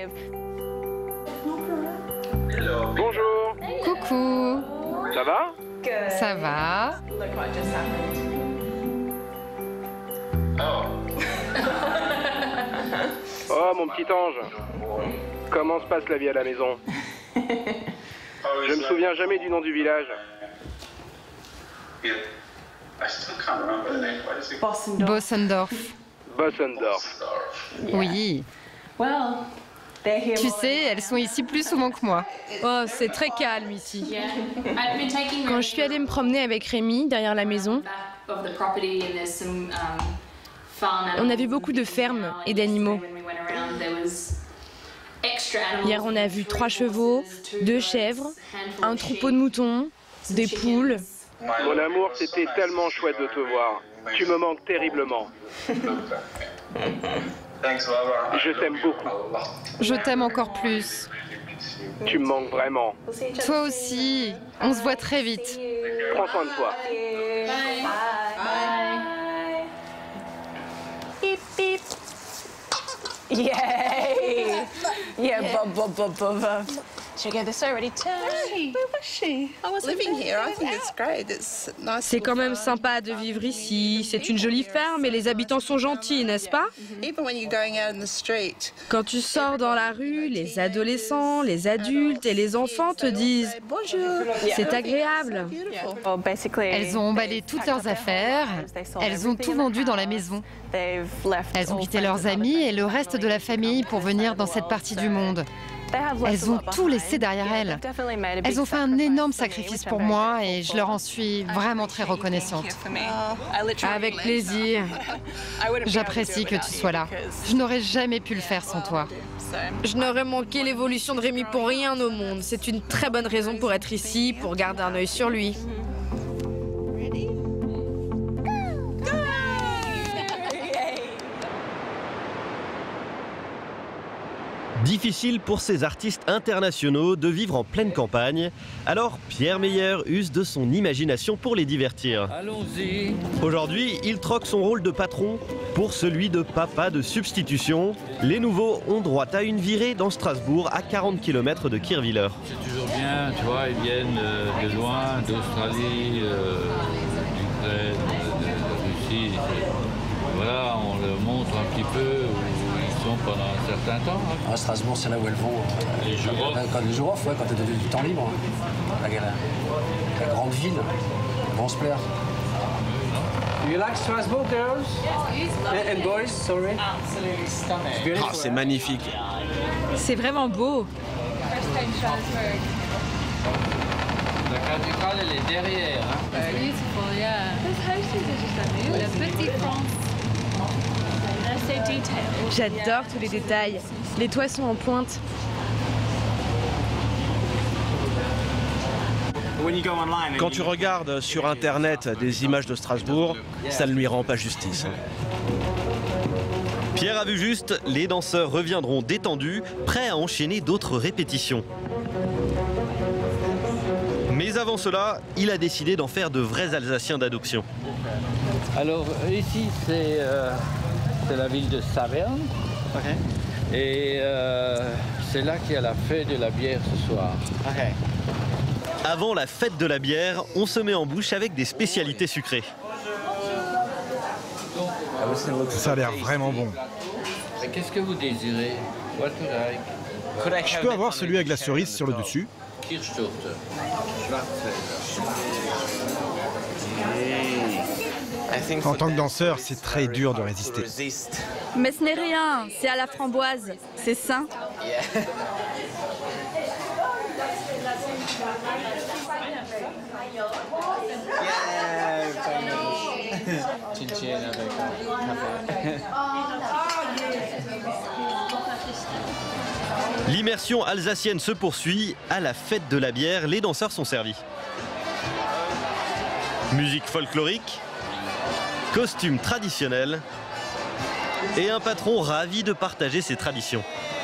Bonjour. Coucou. Ça va? Ça va. Oh mon petit ange. Comment se passe la vie à la maison? Je me souviens jamais du nom du village. Bossendorf. Bossendorf. Oui. Tu sais, elles sont ici plus souvent que moi. Oh, c'est très calme ici. Quand je suis allée me promener avec Rémi derrière la maison, on a vu beaucoup de fermes et d'animaux. Hier, on a vu trois chevaux, deux chèvres, un troupeau de moutons, des poules. Mon amour, c'était tellement chouette de te voir. Tu me manques terriblement. Je t'aime beaucoup. Je t'aime encore plus. Tu me manques vraiment. Toi aussi. On se voit très vite. Prends soin de toi. Beep, beep. Yay! Yeah, bub, bub, bub, bub, bub. Should we get this already too? Where was she? I was living here. I think it's great. It's nice. C'est quand même sympa de vivre ici. C'est une jolie ferme et les habitants sont gentils, n'est-ce pas? Even when you're going out in the street. Quand tu sors dans la rue, les adolescents, les adultes et les enfants te disent bonjour. C'est agréable. Elles ont emballé toutes leurs affaires. Elles ont tout vendu dans la maison. Elles ont quitté leurs amis et le reste de la famille pour venir dans cette partie du monde. Elles ont tout laissé derrière elles. Elles ont fait un énorme sacrifice pour moi et je leur en suis vraiment très reconnaissante. Avec plaisir. J'apprécie que tu sois là. Je n'aurais jamais pu le faire sans toi. Je n'aurais manqué l'évolution de Rémi pour rien au monde. C'est une très bonne raison pour être ici, pour garder un œil sur lui. Difficile pour ces artistes internationaux de vivre en pleine campagne, alors Pierre Meyer use de son imagination pour les divertir. Allons-y. Aujourd'hui, il troque son rôle de patron pour celui de papa de substitution. Les nouveaux ont droit à une virée dans Strasbourg, à quarante kilomètres de Kirchwiller. C'est toujours bien, tu vois, ils viennent de loin, d'Australie, euh, d'Ukraine, de, de Russie. Voilà, on leur montre un petit peu où ils sont pendant un certain temps. Hein. À Strasbourg, c'est là où elles vont. Euh, les jours off. Quand les jours off, ouais, quand tu as du temps libre. La, la, la grande ville, ils vont se plaire. Do you like Strasbourg, girls? And, and boys, sorry. Ah, c'est magnifique. C'est vraiment beau. La cathédrale, elle est derrière. Hein. Beautiful, yeah. La petite France. J'adore tous les détails. Les toits sont en pointe. Quand tu regardes sur Internet des images de Strasbourg, ça ne lui rend pas justice. Pierre a vu juste, les danseurs reviendront détendus, prêts à enchaîner d'autres répétitions. Mais avant cela, il a décidé d'en faire de vrais Alsaciens d'adoption. Alors ici, c'est euh, la ville de Saverne. Okay. Et euh, c'est là qu'il y a la fête de la bière ce soir. Okay. Avant la fête de la bière, on se met en bouche avec des spécialités sucrées. Ça a l'air vraiment bon. Qu'est-ce que vous désirez? What do you like? Je peux avoir celui avec la cerise sur le dessus? Kirschtorte. En tant que danseur, c'est très dur de résister. Mais ce n'est rien, c'est à la framboise, c'est sain. L'immersion alsacienne se poursuit. À la fête de la bière, les danseurs sont servis. Musique folklorique, costumes traditionnels et un patron ravi de partager ses traditions.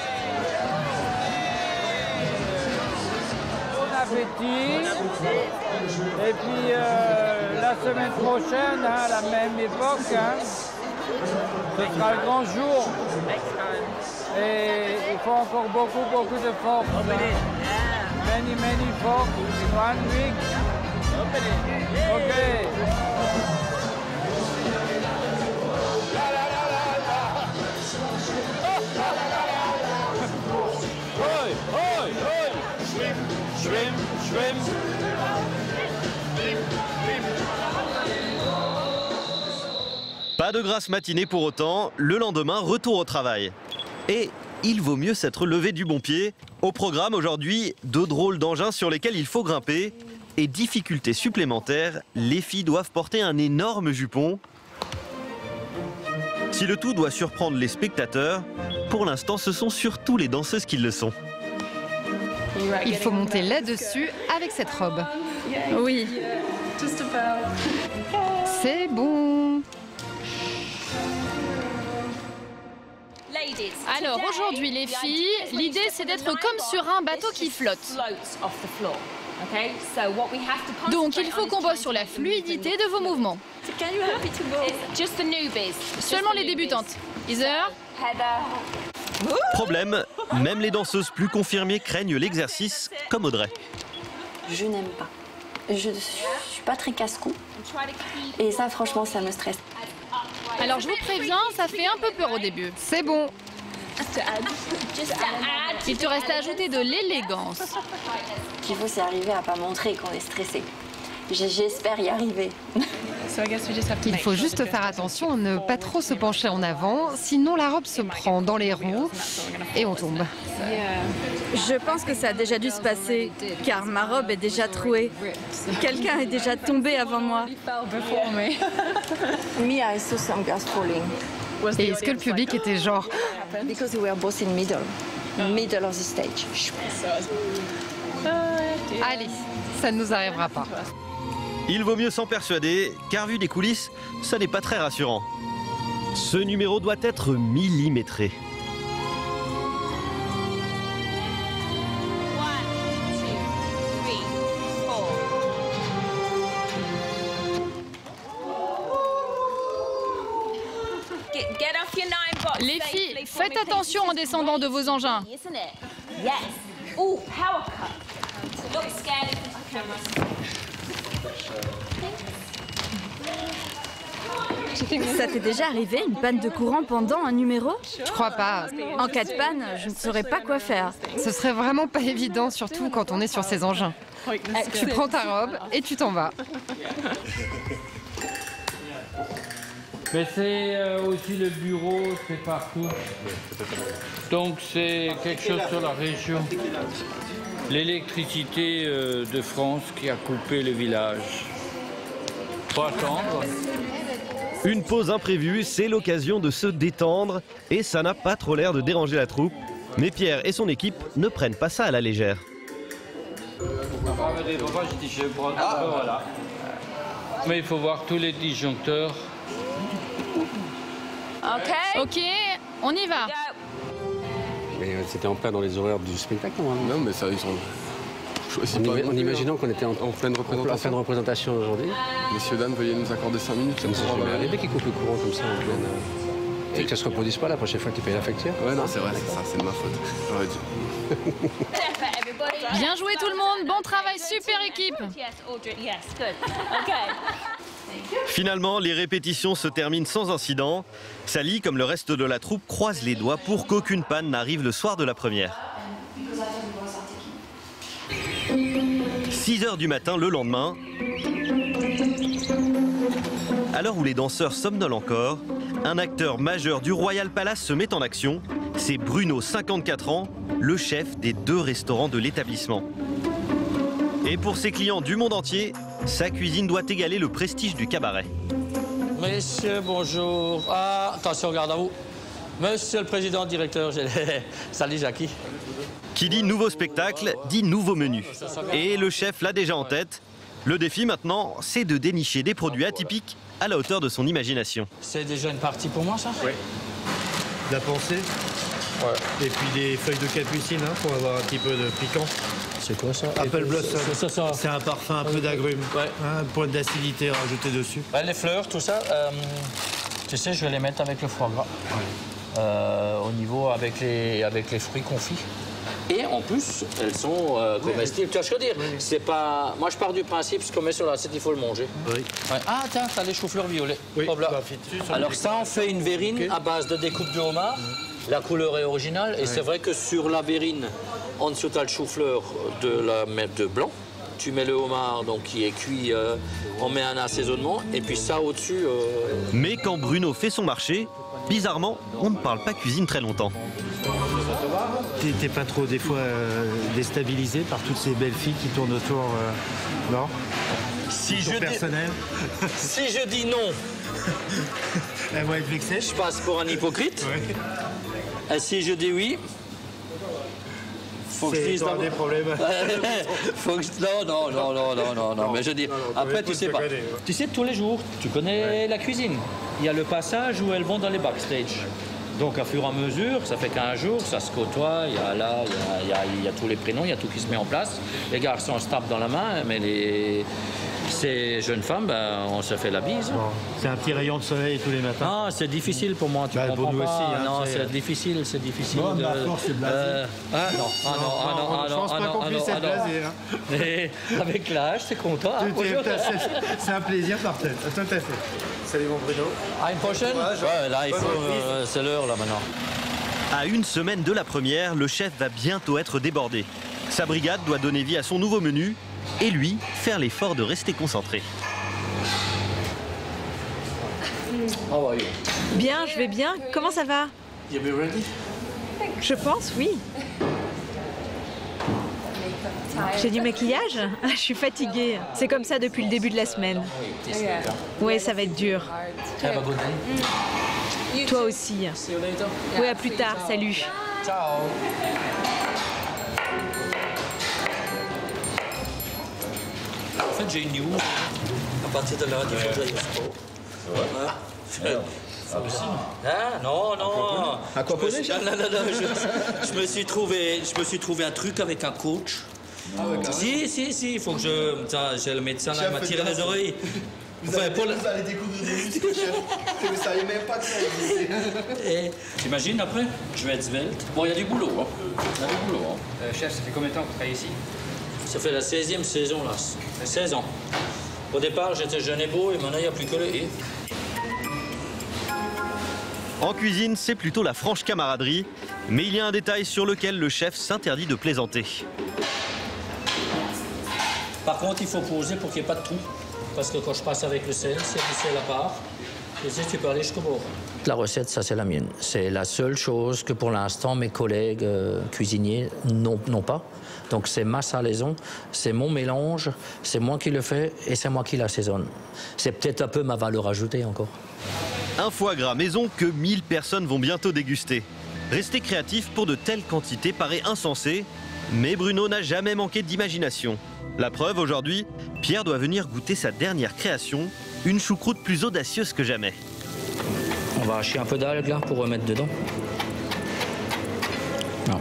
Bon appétit. Et puis euh, la semaine prochaine, hein, à la même époque, hein, ce sera le grand jour. Et il faut encore beaucoup, beaucoup de force. Many, many force in one week. Okay. Oi, oi, oi. Schwimm, schwimm, schwimm. Pas de grasse matinée pour autant, le lendemain, retour au travail. Et il vaut mieux s'être levé du bon pied. Au programme aujourd'hui, deux drôles d'engins sur lesquels il faut grimper. Et difficulté supplémentaire, les filles doivent porter un énorme jupon. Si le tout doit surprendre les spectateurs, pour l'instant ce sont surtout les danseuses qui le sont. Il faut monter là-dessus avec cette robe. Oui. C'est bon. Alors aujourd'hui les filles, l'idée c'est d'être comme sur un bateau qui flotte. Donc il faut qu'on bosse sur la fluidité de vos mouvements. Seulement les débutantes. Heather. Problème, même les danseuses plus confirmées craignent l'exercice, comme Audrey. Je n'aime pas. Je ne suis pas très casse-cou. Et ça, franchement, ça me stresse. Alors je vous préviens, ça fait un peu peur au début. C'est bon. Il te reste à ajouter de l'élégance. Ce qu'il faut, c'est arriver à pas montrer qu'on est stressé. J'espère y arriver. Il faut juste faire attention à ne pas trop se pencher en avant, sinon la robe se prend dans les roues et on tombe. Je pense que ça a déjà dû se passer, car ma robe est déjà trouée. Quelqu'un est déjà tombé avant moi. Me, I saw some girls falling. Et est-ce que le public était genre... Because we were both in middle, middle of the stage. Allez, ça ne nous arrivera pas. Il vaut mieux s'en persuader, car vu des coulisses, ça n'est pas très rassurant. Ce numéro doit être millimétré. Les filles, faites attention en descendant de vos engins. Ça t'est déjà arrivé, une panne de courant pendant un numéro? Je crois pas. En cas de panne, je ne saurais pas quoi faire. Ce serait vraiment pas évident, surtout quand on est sur ces engins. Tu prends ta robe et tu t'en vas. Mais c'est euh, aussi le bureau, c'est partout. Donc c'est quelque chose sur la région. L'électricité euh, de France qui a coupé le village. Faut attendre. Une pause imprévue, c'est l'occasion de se détendre et ça n'a pas trop l'air de déranger la troupe. Mais Pierre et son équipe ne prennent pas ça à la légère. Mais il faut voir tous les disjoncteurs. Ok. Ok, on y va. Mais c'était en plein dans les horaires du spectacle, non? Non, mais ça, ils sont... En, en, en imaginant qu'on était en, en pleine représentation, en pleine représentation aujourd'hui. Messieurs, dames, veuillez nous accorder cinq minutes. Ça me serait jamais arrivé qu'ils coupent le courant comme ça en pleine... Euh... Et que ça se reproduise pas la prochaine fois que tu payes la facture. Ouais, non, c'est vrai, c'est ça, c'est de ma faute. J'aurais dû. Bien joué tout le monde, bon travail, super équipe. Finalement, les répétitions se terminent sans incident. Sally, comme le reste de la troupe, croise les doigts pour qu'aucune panne n'arrive le soir de la première. six heures du matin le lendemain, à l'heure où les danseurs somnolent encore, un acteur majeur du Royal Palace se met en action. C'est Bruno, cinquante-quatre ans, le chef des deux restaurants de l'établissement. Et pour ses clients du monde entier, sa cuisine doit égaler le prestige du cabaret. Messieurs, bonjour. Ah, attention, garde à vous. Monsieur le président, directeur, j'ai... Salut Jackie. Qui dit nouveau spectacle, dit nouveau menu. Et le chef l'a déjà en tête. Le défi maintenant, c'est de dénicher des produits atypiques à la hauteur de son imagination. C'est déjà une partie pour moi, ça? Oui. La pensée. Ouais. Et puis des feuilles de capucine hein, pour avoir un petit peu de piquant. C'est quoi ça? Apple Blossom. C'est ça, ça. C'est un parfum un peu d'agrumes. Ouais. Hein, un point d'acidité rajouté dessus. Ouais, les fleurs, tout ça, euh, tu sais, je vais les mettre avec le foie gras. Ouais. Euh, au niveau avec les, avec les fruits confits. Et en plus, elles sont euh, comestibles. Tu vois ce que je veux dire? Oui. C'est pas... Moi, je pars du principe, ce qu'on met sur l'assiette, il faut le manger. Oui. Ouais. Ah, tiens, t'as les choux-fleurs violets. Oui. Hop là. Alors ça, on fait une verrine okay. à base de découpe de homard. Mmh. La couleur est originale. Et ouais. c'est vrai que sur la verrine, en dessous, t'as le chou-fleur de la mettre de blanc. Tu mets le homard donc, qui est cuit, euh, on met un assaisonnement. Et puis ça, au-dessus... Euh... Mais quand Bruno fait son marché, bizarrement, on ne parle pas cuisine très longtemps. T'es pas trop, des fois, euh, déstabilisé par toutes ces belles filles qui tournent autour, euh, non? Si je personnel dis... Si je dis non, elles vont être vexées. Je passe pour un hypocrite. Ouais. Et si je dis oui, faut que je dise d'abord. des problèmes. Faut que je... Non, non, non, non, non, non, non, mais je dis. Non, non, après, tu sais pas. Connais, ouais. Tu sais, tous les jours, tu connais ouais. la cuisine. Il y a le passage où elles vont dans les backstage. Donc, à fur et à mesure, ça fait quinze jours, ça se côtoie, il y a là, il y a, il y a, il y a tous les prénoms, il y a tout qui se met en place. Les garçons se tapent dans la main, mais les... ces jeunes femmes, ben, on se fait la bise. Bon. C'est un petit rayon de soleil tous les matins. Non, c'est difficile pour moi, tu bah, comprends pour nous pas. Aussi, hein, non, c'est difficile, c'est difficile. Bon, de... ma force, c'est blasé. Euh... Ah non, ah non, ah non, ah non, je pense ah pas non, qu'on ah puisse non, être blasé. Hein. Et avec l'âge, c'est content. Hein, c'est un plaisir parfait, tout à fait. Salut mon Bruno. À une prochaine. Ouais, là, il faut, euh, c'est l'heure là maintenant. À une semaine de la première, le chef va bientôt être débordé. Sa brigade doit donner vie à son nouveau menu et lui, faire l'effort de rester concentré. Bien, je vais bien. Comment ça va? Je pense, oui. J'ai du maquillage? Je suis fatiguée. C'est comme ça depuis le début de la semaine. Oui, ça va être dur. Toi aussi. Oui, à plus tard. Salut. Ciao. En fait, j'ai une news. À partir de là, il faut que j'aille au sport. Ouais. Ah, ah, non, non. À quoi poser? Non, non, non, je, je me suis trouvé, je me suis trouvé un truc avec un coach. Ah ouais, si, si, si, il faut que je... J'ai le médecin là, il m'a tiré les oreilles. Vous, enfin, allez, pour le... vous allez découvrir des muscles, chef. Vous ne saviez même pas que ça existait. T'imagines après? Je vais être svelte. Bon, il y a du boulot. Hein. Il y a du boulot. Hein. Euh, chef, ça fait combien de temps que vous travaillez ici? Ça fait la seizième saison là. seize ans. Au départ, j'étais jeune et beau et maintenant, il n'y a plus que le et. En cuisine, c'est plutôt la franche camaraderie. Mais il y a un détail sur lequel le chef s'interdit de plaisanter. Par contre, il faut poser pour qu'il n'y ait pas de trou. Parce que quand je passe avec le sel, c'est du sel à part. Et si tu peux aller jusqu'au bord. La recette, ça, c'est la mienne. C'est la seule chose que pour l'instant, mes collègues euh, cuisiniers n'ont pas. Donc, c'est ma salaison, c'est mon mélange, c'est moi qui le fais et c'est moi qui l'assaisonne. C'est peut-être un peu ma valeur ajoutée encore. Un foie gras maison que mille personnes vont bientôt déguster. Rester créatif pour de telles quantités paraît insensé, mais Bruno n'a jamais manqué d'imagination. La preuve, aujourd'hui, Pierre doit venir goûter sa dernière création, une choucroute plus audacieuse que jamais. On va hacher un peu d'algues là pour remettre dedans. Non.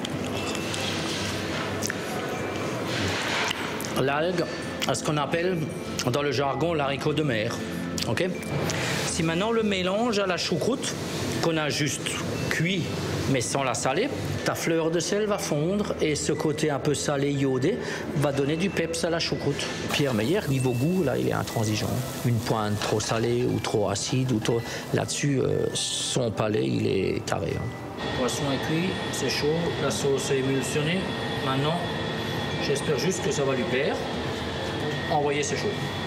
L'algue, ce qu'on appelle dans le jargon l'haricot de mer. Okay. Si maintenant le mélange à la choucroute, qu'on a juste cuit mais sans la saler, ta fleur de sel va fondre et ce côté un peu salé iodé va donner du peps à la choucroute. Pierre Meyer, niveau goût, là, il est intransigeant. Une pointe trop salée ou trop acide, ou trop... là-dessus, euh, son palais, il est carré. Hein. Le poisson est cuit, c'est chaud, la sauce est émulsionnée. Maintenant, j'espère juste que ça va lui plaire. Envoyez, c'est chaud.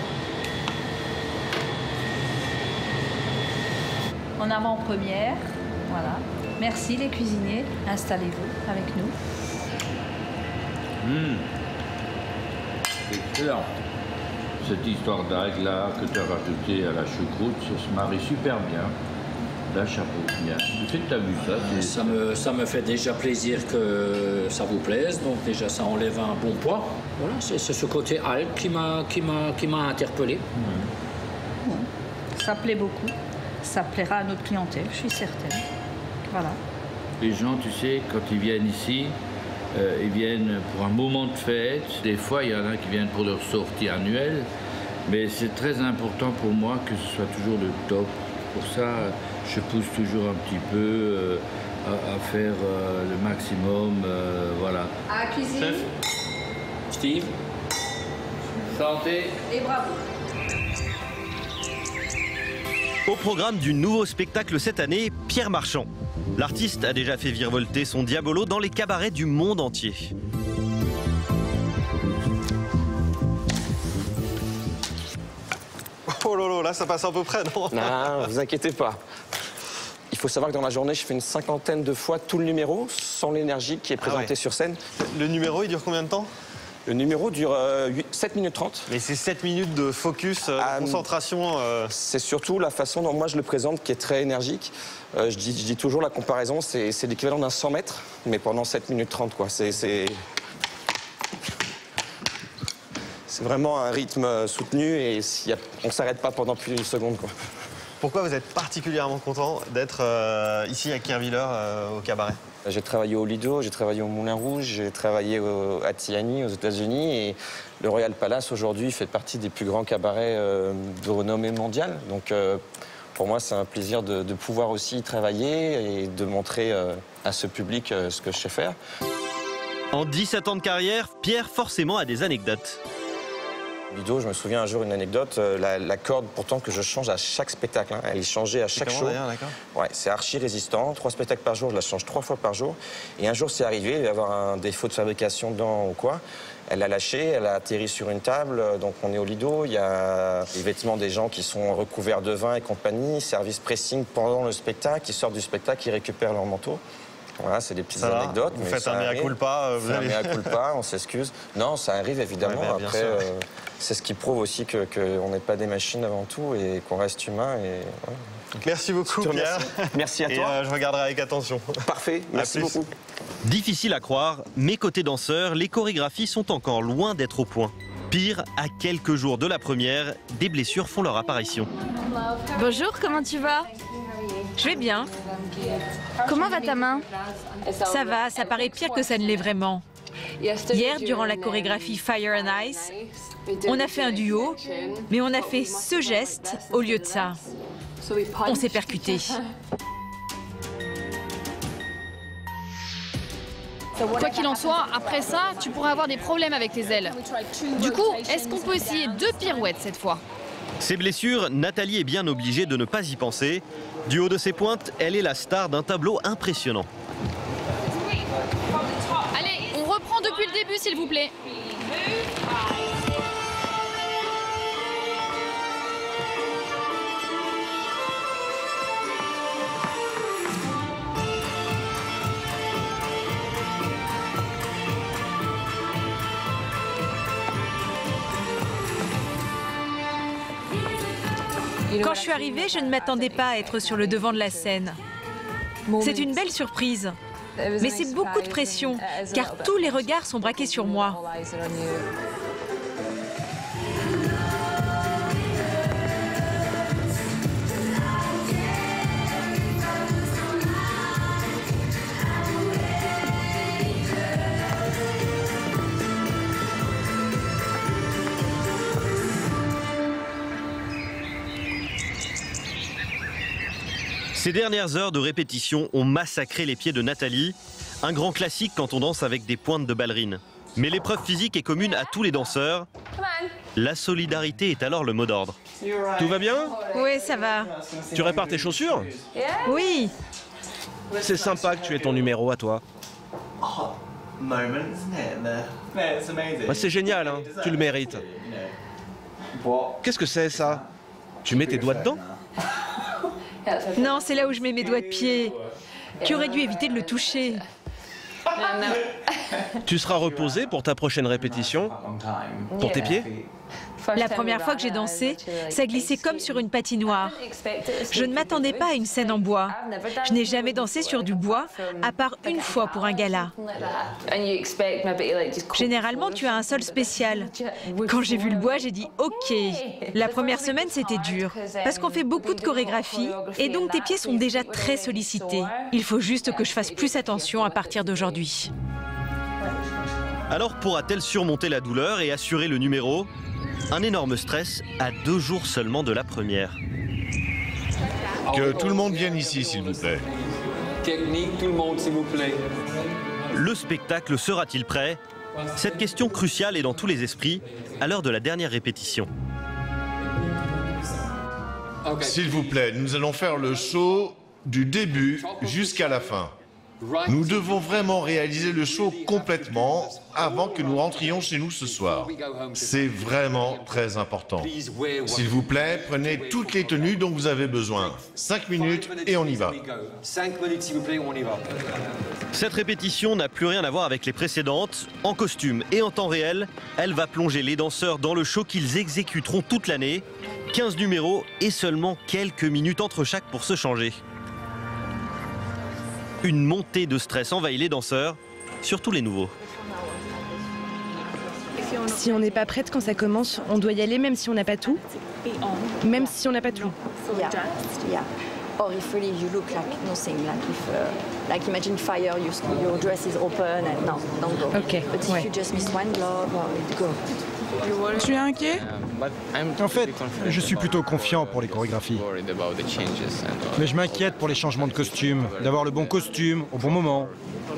En avant-première, voilà. Merci les cuisiniers, installez-vous avec nous. Mmh. Excellent. Cette histoire d'algue là que tu as rajoutée à la choucroute, ça se marie super bien. Là, chapeau, bien. Tu sais que tu as vu ça. Ça me, ça me fait déjà plaisir que ça vous plaise, donc déjà ça enlève un bon poids. Voilà, c'est ce côté algue qui m'a qui m'a qui m'a interpellé. Mmh. Bon, ça plaît beaucoup. Ça plaira à notre clientèle, je suis certaine. Voilà. Les gens, tu sais, quand ils viennent ici, euh, ils viennent pour un moment de fête. Des fois, il y en a qui viennent pour leur sortie annuelle. Mais c'est très important pour moi que ce soit toujours le top. Pour ça, je pousse toujours un petit peu euh, à, à faire euh, le maximum. Euh, voilà. À la cuisine. Chef. Steve. Santé. Et bravo. Au programme du nouveau spectacle cette année, Pierre Marchand. L'artiste a déjà fait virevolter son diabolo dans les cabarets du monde entier. Oh lolo, là ça passe à peu près, non? Non, vous inquiétez pas. Il faut savoir que dans la journée, je fais une cinquantaine de fois tout le numéro, sans l'énergie qui est présentée ah ouais. sur scène. Le numéro, il dure combien de temps? Le numéro dure euh, sept minutes trente. Mais c'est sept minutes de focus, euh, de concentration euh... C'est surtout la façon dont moi je le présente qui est très énergique. Euh, je, dis, je dis toujours la comparaison, c'est l'équivalent d'un cent mètres, mais pendant sept minutes trente, quoi. C'est vraiment un rythme soutenu et y a, on ne s'arrête pas pendant plus d'une seconde, quoi. Pourquoi vous êtes particulièrement content d'être euh, ici à Kerviller, euh, au cabaret? J'ai travaillé au Lido, j'ai travaillé au Moulin Rouge, j'ai travaillé au, à Tiani, aux États-Unis. Et le Royal Palace, aujourd'hui, fait partie des plus grands cabarets euh, de renommée mondiale. Donc, euh, pour moi, c'est un plaisir de, de pouvoir aussi y travailler et de montrer euh, à ce public euh, ce que je sais faire. En dix-sept ans de carrière, Pierre, forcément, a des anecdotes. Lido, je me souviens un jour une anecdote, euh, la, la corde pourtant que je change à chaque spectacle, hein, elle est changée à chaque show. Ouais, c'est archi résistant, trois spectacles par jour, je la change trois fois par jour. Et un jour c'est arrivé, il va y avoir un défaut de fabrication dedans ou quoi. Elle a lâché, elle a atterri sur une table, donc on est au Lido, il y a les vêtements des gens qui sont recouverts de vin et compagnie, service pressing pendant le spectacle, ils sortent du spectacle, ils récupèrent leur manteau. Voilà, c'est des petites ça anecdotes. Vous mais faites un mea culpa, vous allez... un mea culpa, on s'excuse. Non, ça arrive évidemment. Ouais, bah, Après, euh, c'est ce qui prouve aussi qu'on que n'est pas des machines avant tout et qu'on reste humain. Et, ouais. Merci beaucoup, Pierre. Merci à toi. Et euh, je regarderai avec attention. Parfait, merci beaucoup. Difficile à croire, mais côté danseurs, les chorégraphies sont encore loin d'être au point. Pire, à quelques jours de la première, des blessures font leur apparition. Bonjour, comment tu vas? Je vais bien. Comment va ta main? Ça va, ça paraît pire que ça ne l'est vraiment. Hier, durant la chorégraphie Fire and Ice, on a fait un duo, mais on a fait ce geste au lieu de ça. On s'est percuté. Quoi qu'il en soit, après ça, tu pourras avoir des problèmes avec tes ailes. Du coup, est-ce qu'on peut essayer deux pirouettes cette fois? Ces blessures, Nathalie est bien obligée de ne pas y penser. Du haut de ses pointes, elle est la star d'un tableau impressionnant. Allez, on reprend depuis le début, s'il vous plaît. Quand je suis arrivée, je ne m'attendais pas à être sur le devant de la scène. C'est une belle surprise. Mais c'est beaucoup de pression, car tous les regards sont braqués sur moi. Ces dernières heures de répétition ont massacré les pieds de Nathalie. Un grand classique quand on danse avec des pointes de ballerine. Mais l'épreuve physique est commune à tous les danseurs. La solidarité est alors le mot d'ordre. Tout va bien? Oui, ça va. Tu répares tes chaussures? Oui. C'est sympa que tu aies ton numéro à toi. Bah, c'est génial, hein? Tu le mérites. Qu'est-ce que c'est, ça? Tu mets tes doigts dedans? Non, c'est là où je mets mes doigts de pied. Tu aurais dû éviter de le toucher. Tu seras reposé pour ta prochaine répétition? Pour tes pieds? La première fois que j'ai dansé, ça glissait comme sur une patinoire. Je ne m'attendais pas à une scène en bois. Je n'ai jamais dansé sur du bois, à part une fois pour un gala. Généralement, tu as un sol spécial. Quand j'ai vu le bois, j'ai dit « OK ». La première semaine, c'était dur, parce qu'on fait beaucoup de chorégraphie, et donc tes pieds sont déjà très sollicités. Il faut juste que je fasse plus attention à partir d'aujourd'hui. Alors pourra-t-elle surmonter la douleur et assurer le numéro? Un énorme stress à deux jours seulement de la première. Que tout le monde vienne ici, s'il vous plaît. Technique, tout le monde, s'il vous plaît. Le spectacle sera-t-il prêt? Cette question cruciale est dans tous les esprits à l'heure de la dernière répétition. S'il vous plaît, nous allons faire le show du début jusqu'à la fin. Nous devons vraiment réaliser le show complètement avant que nous rentrions chez nous ce soir. C'est vraiment très important. S'il vous plaît, prenez toutes les tenues dont vous avez besoin. Cinq minutes et on y va. Cinq minutes, s'il vous plaît, on y va. Cette répétition n'a plus rien à voir avec les précédentes. En costume et en temps réel, elle va plonger les danseurs dans le show qu'ils exécuteront toute l'année. quinze numéros et seulement quelques minutes entre chaque pour se changer. Une montée de stress envahit les danseurs, surtout les nouveaux. Si on n'est pas prête quand ça commence, on doit y aller même si on n'a pas tout. Même si on n'a pas tout. Yeah. Yeah. Or if really you look like nothing, like if, uh, like imagine fire, you, your dress is open and no, don't go. Ok. But if ouais. you just miss one glove, or go. Tu es inquiet? En fait, je suis plutôt confiant pour les chorégraphies. Mais je m'inquiète pour les changements de costume, d'avoir le bon costume au bon moment.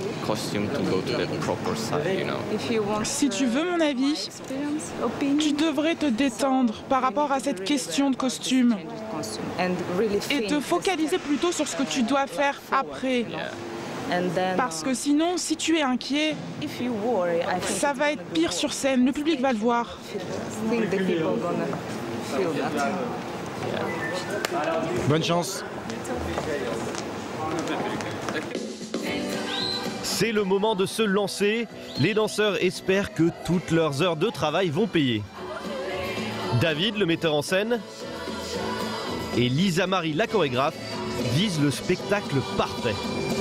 Si tu veux mon avis, tu devrais te détendre par rapport à cette question de costume et te focaliser plutôt sur ce que tu dois faire après. Parce que sinon, si tu es inquiet, ça va être pire sur scène, le public va le voir. Bonne chance. C'est le moment de se lancer. Les danseurs espèrent que toutes leurs heures de travail vont payer. David, le metteur en scène, et Lisa Marie, la chorégraphe, visent le spectacle parfait.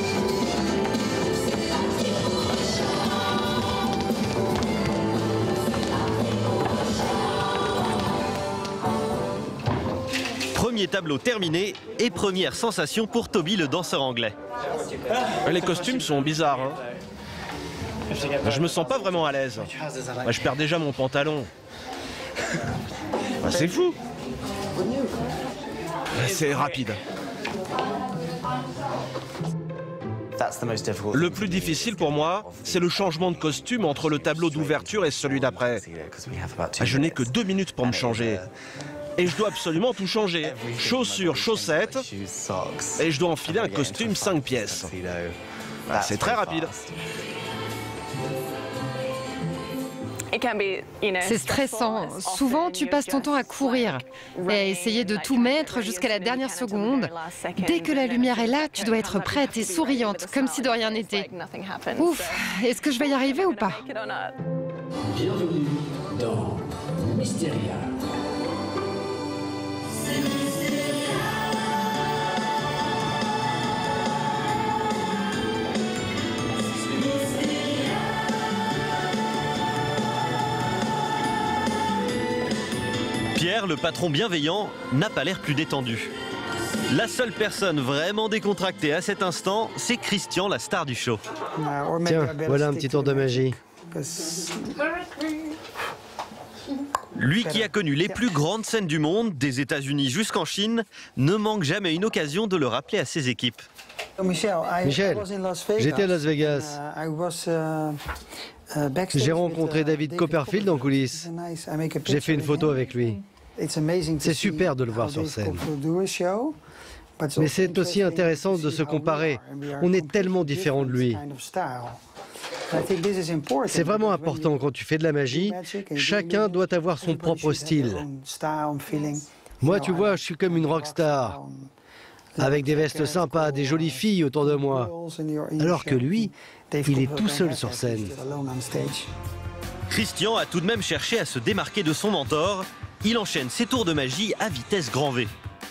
Premier tableau terminé et première sensation pour Toby, le danseur anglais. Les costumes sont bizarres. Hein. Je me sens pas vraiment à l'aise. Je perds déjà mon pantalon. C'est fou. C'est rapide. Le plus difficile pour moi, c'est le changement de costume entre le tableau d'ouverture et celui d'après. Je n'ai que deux minutes pour me changer. Et je dois absolument tout changer. Chaussures, chaussettes. Et je dois enfiler un costume cinq pièces. C'est très rapide. C'est stressant. Souvent, tu passes ton temps à courir et à essayer de tout mettre jusqu'à la dernière seconde. Dès que la lumière est là, tu dois être prête et souriante, comme si de rien n'était. Ouf, est-ce que je vais y arriver ou pas? Bienvenue dans Mysteria. Pierre, le patron bienveillant, n'a pas l'air plus détendu. La seule personne vraiment décontractée à cet instant, c'est Christian, la star du show. Tiens, voilà un petit tour de magie. Lui qui a connu les plus grandes scènes du monde, des États-Unis jusqu'en Chine, ne manque jamais une occasion de le rappeler à ses équipes. Michel, j'étais à Las Vegas. J'ai rencontré David Copperfield en coulisses. J'ai fait une photo avec lui. C'est super de le voir sur scène. Mais c'est aussi intéressant de se comparer. On est tellement différents de lui. C'est vraiment important quand tu fais de la magie. Chacun doit avoir son propre style. Moi, tu vois, je suis comme une rockstar. Avec des vestes sympas, des jolies filles autour de moi. Alors que lui, il est tout seul sur scène. Christian a tout de même cherché à se démarquer de son mentor. Il enchaîne ses tours de magie à vitesse grand V.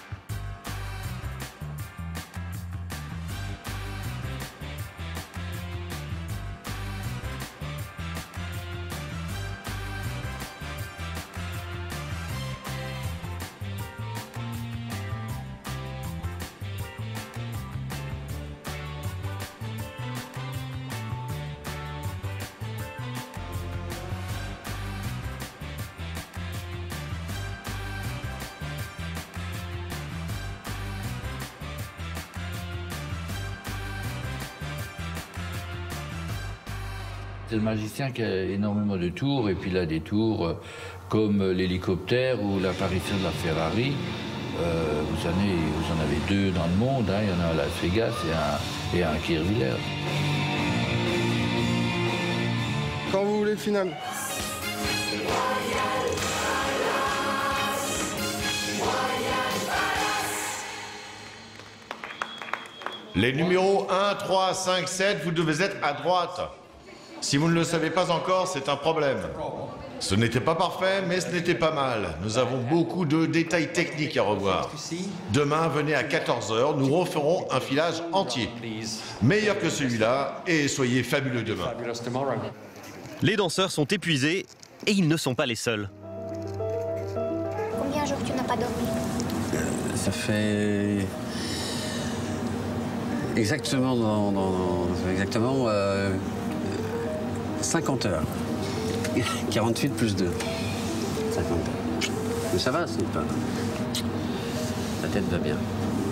C'est le magicien qui a énormément de tours, et puis il a des tours euh, comme l'hélicoptère ou l'apparition de la Ferrari. Euh, vous, en avez, vous en avez deux dans le monde, hein. Il y en a à Las Vegas et un, et un à Kirchwiller. Quand vous voulez le final. Les numéros un, trois, cinq, sept, vous devez être à droite. Si vous ne le savez pas encore, c'est un problème. Ce n'était pas parfait, mais ce n'était pas mal. Nous avons beaucoup de détails techniques à revoir. Demain, venez à quatorze heures, nous referons un filage entier. Meilleur que celui-là, et soyez fabuleux demain. Les danseurs sont épuisés, et ils ne sont pas les seuls. Combien de jours tu n'as pas dormi? euh, Ça fait... Exactement, dans, dans, dans, exactement euh, cinquante heures. quarante-huit plus deux. cinquante heures. Mais ça va, c'est pas... La tête va bien.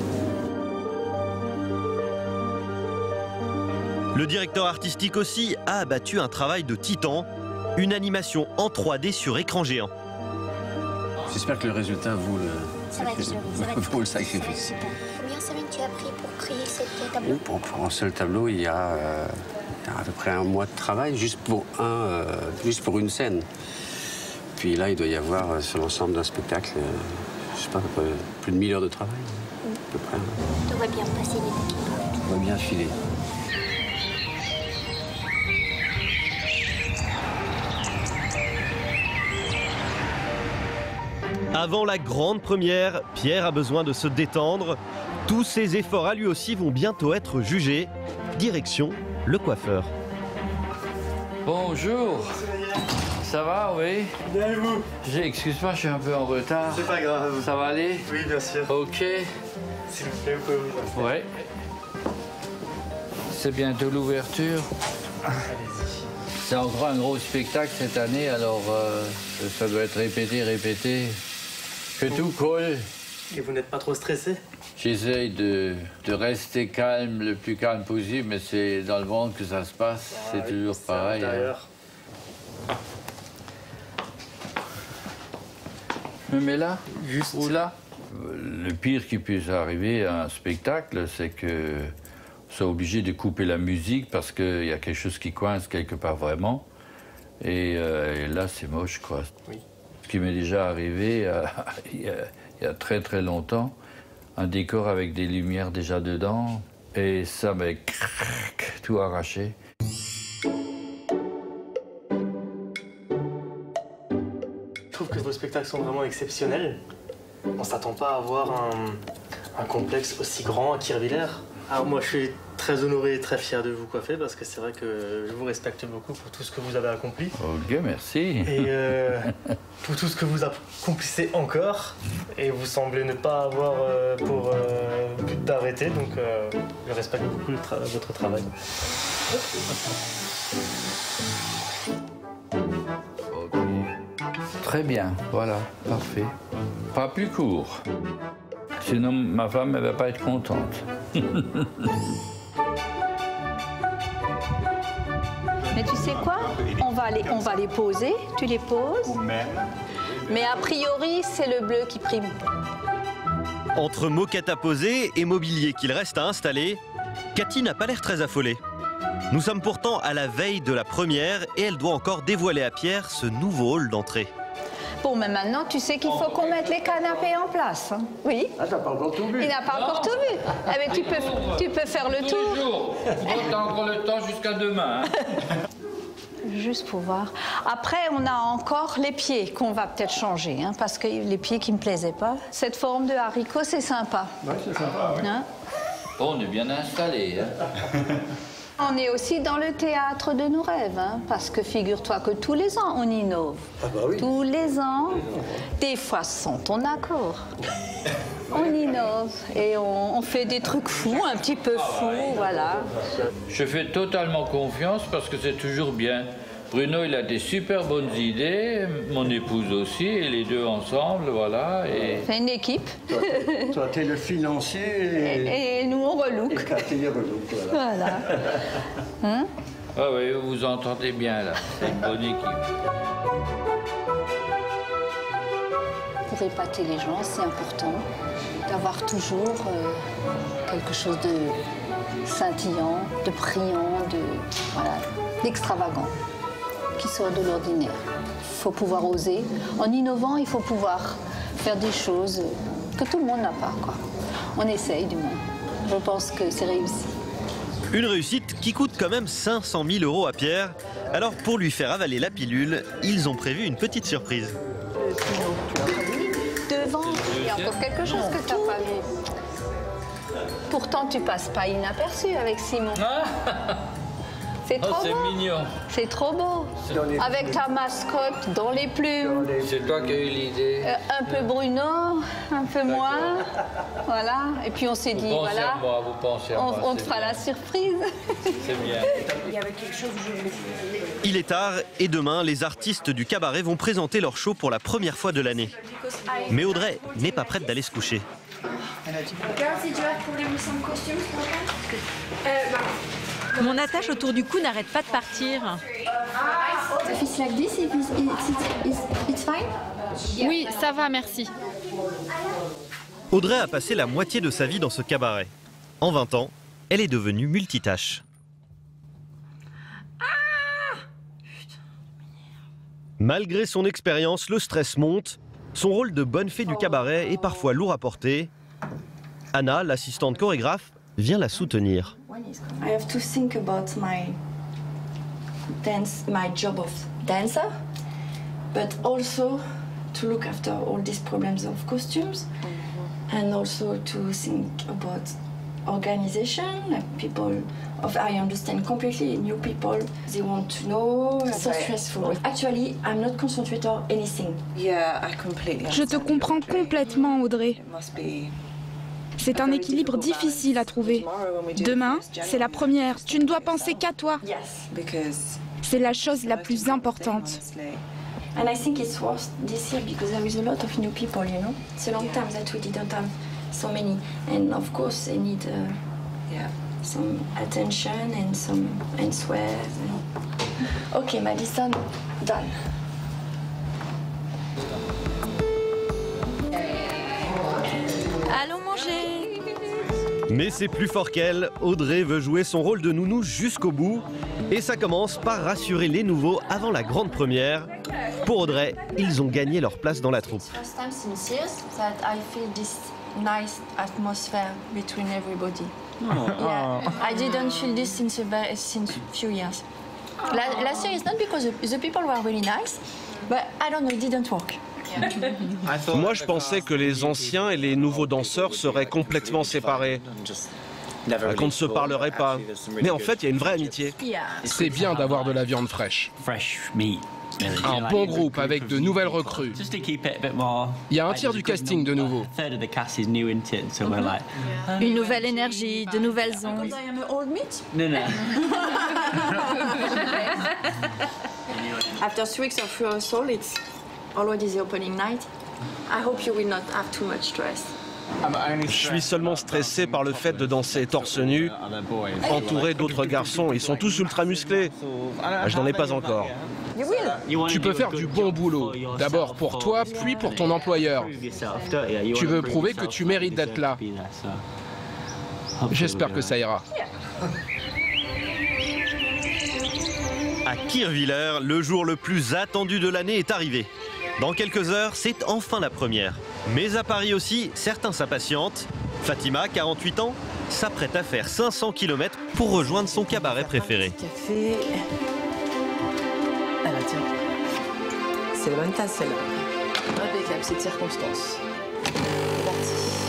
Le directeur artistique aussi a abattu un travail de titan, une animation en trois D sur écran géant. J'espère que le résultat vaut le ça va être sûr, ça va être vaut le sacrifice. Combien de semaines tu as pris pour créer cet tableau? Pour, pour un seul tableau, il y a... Euh, à peu près un mois de travail juste pour, un, euh, juste pour une scène. Puis là, il doit y avoir euh, sur l'ensemble d'un spectacle, euh, je sais pas, plus de mille heures de travail, mmh. à peu près. Tout va bien passer, les équipes. Tout va bien filer. Avant la grande première, Pierre a besoin de se détendre. Tous ses efforts à lui aussi vont bientôt être jugés. Direction le coiffeur. Bonjour. Ça va, oui? Bien et vous? Excuse-moi, je suis un peu en retard. C'est pas grave. Ça va aller? Oui, bien sûr. Ok. S'il vous plaît, vous pouvez vous installer. Ouais. C'est bientôt l'ouverture. Allez-y. C'est encore un gros spectacle cette année, alors euh, ça doit être répété, répété. Que tout colle. Et vous n'êtes pas trop stressé? J'essaye de, de rester calme, le plus calme possible, mais c'est dans le ventre que ça se passe. Ah, c'est oui, toujours pareil. Hein. Je me mets là? Juste. Ou là? Le pire qui puisse arriver à un spectacle, c'est que soit obligé de couper la musique parce qu'il y a quelque chose qui coince quelque part vraiment. Et, euh, et là, c'est moche, quoi. Oui. Ce qui m'est déjà arrivé euh, il, y a, il y a très très longtemps, un décor avec des lumières déjà dedans, et ça m'a tout arraché. Je trouve que vos spectacles sont vraiment exceptionnels. On ne s'attend pas à avoir un, un complexe aussi grand à Kirchwiller. Alors moi, je suis très honoré et très fier de vous coiffer parce que c'est vrai que je vous respecte beaucoup pour tout ce que vous avez accompli. Ok, merci. Et euh, pour tout ce que vous accomplissez encore. Et vous semblez ne pas avoir euh, pour euh, but d'arrêter, donc euh, je respecte beaucoup le tra votre travail. Ok. Très bien, voilà, parfait. Pas plus court. Sinon, ma femme ne va pas être contente. Mais tu sais quoi? On va les, on va les poser. Tu les poses. Mais a priori, c'est le bleu qui prime. Entre moquette à poser et mobilier qu'il reste à installer, Cathy n'a pas l'air très affolée. Nous sommes pourtant à la veille de la première et elle doit encore dévoiler à Pierre ce nouveau hall d'entrée. Bon, mais maintenant, tu sais qu'il faut qu'on mette les canapés en place. Hein. Oui. Ah, t'as pas encore tout vu. Il n'a pas non. encore tout vu. Ah, mais tu peux, tu peux faire le Tous tour. les jours. T'as encore le temps jusqu'à demain. Hein. juste pour voir. Après, on a encore les pieds qu'on va peut-être changer, hein, parce que les pieds qui ne me plaisaient pas. Cette forme de haricot, c'est sympa. Oui, c'est sympa, oui. Hein? Oh, on est bien installé. Hein. On est aussi dans le théâtre de nos rêves, hein, parce que figure-toi que tous les ans, on innove. Ah bah oui. Tous les ans, des fois sans ton accord. On innove et on, on fait des trucs fous, un petit peu fous, voilà. Je fais totalement confiance parce que c'est toujours bien. Bruno, il a des super bonnes idées, mon épouse aussi, et les deux ensemble, voilà. Et... C'est une équipe. Toi, toi t'es le financier et... et... et nous, on relook. Et Cathy, les relook, voilà. Voilà. Hein? Ah oui, vous vous entendez bien, là. C'est une bonne équipe. Pour épater les gens, c'est important d'avoir toujours euh, quelque chose de scintillant, de brillant, de, voilà, d'extravagant, qui sort de l'ordinaire. Il faut pouvoir oser. En innovant, il faut pouvoir faire des choses que tout le monde n'a pas, quoi. On essaye, du moins. Je pense que c'est réussi. Une réussite qui coûte quand même cinq cent mille euros à Pierre. Alors, pour lui faire avaler la pilule, ils ont prévu une petite surprise. Le pinot, tu l'as pas vu? Devant, il y a encore quelque chose que tu n'as pas vu. Pourtant, tu passes pas inaperçu avec Simon. C'est trop oh, beau. C'est mignon. C'est trop beau. Avec ta mascotte dans les plumes. C'est toi qui as eu l'idée. Euh, un peu Bruno, un peu moi. Voilà. Et puis on s'est dit, vous voilà. À moi, vous pensez à on moi, on te fera bien. la surprise. C'est bien. Il y avait quelque chose où je... Il est tard et demain, les artistes du cabaret vont présenter leur show pour la première fois de l'année. Mais Audrey n'est pas prête d'aller se coucher. Mon attache autour du cou n'arrête pas de partir. Oui, ça va, merci. Audrey a passé la moitié de sa vie dans ce cabaret. En vingt ans, elle est devenue multitâche. Malgré son expérience, le stress monte. Son rôle de bonne fée du cabaret est parfois lourd à porter. Anna, l'assistante chorégraphe, vient la soutenir. I have to think about my dance, my job of dancer, but also to look after all these problems of costumes, and also to think about organization, like people of I understand completely new people. They want to know. It's so stressful. Actually, I'm not concentrated on anything. Yeah, I completely. Je te comprends complètement, Audrey. C'est un équilibre difficile à trouver. Demain, c'est la première. Tu ne dois penser qu'à toi. C'est la chose la plus importante. And I think it's worse this year because there is a lot of new people, you know. It's a long time that we didn't have so many. And of course, they need uh, yeah, some attention and some answers. And... Okay, Madison, done. Allons manger. Mais c'est plus fort qu'elle. Audrey veut jouer son rôle de nounou jusqu'au bout. Et ça commence par rassurer les nouveaux avant la grande première. Pour Audrey, ils ont gagné leur place dans la troupe. First time since years that I feel this nice atmosphere between everybody. Oh. Yeah, I didn't feel this since a very, since few years. La, last year is not because the, the people were really nice, but I don't know, it didn't work. Moi, je pensais que les anciens et les nouveaux danseurs seraient complètement séparés, qu'on ne se parlerait pas. Mais en fait, il y a une vraie amitié. C'est bien d'avoir de la viande fraîche. Un bon groupe avec de nouvelles recrues. Il y a un tiers du casting de nouveau. Une nouvelle énergie, de nouvelles ondes. No, no. After three weeks of rehearsal, it's already the opening night. I hope you will not have too much stress. Je suis seulement stressé par le fait de danser torse nu, entouré d'autres garçons. Ils sont tous ultra musclés. Je n'en ai pas encore. Tu peux faire du bon boulot, d'abord pour toi, puis pour ton employeur. Tu veux prouver que tu mérites d'être là. J'espère que ça ira. À Kirchwiller, le jour le plus attendu de l'année est arrivé. Dans quelques heures, c'est enfin la première. Mais à Paris aussi, certains s'impatientent. Fatima, quarante-huit ans, s'apprête à faire cinq cents kilomètres pour rejoindre son cabaret préféré. Café. tiens. C'est la bonne tasse, celle-là. Impeccable, c'est de circonstance. C'est parti.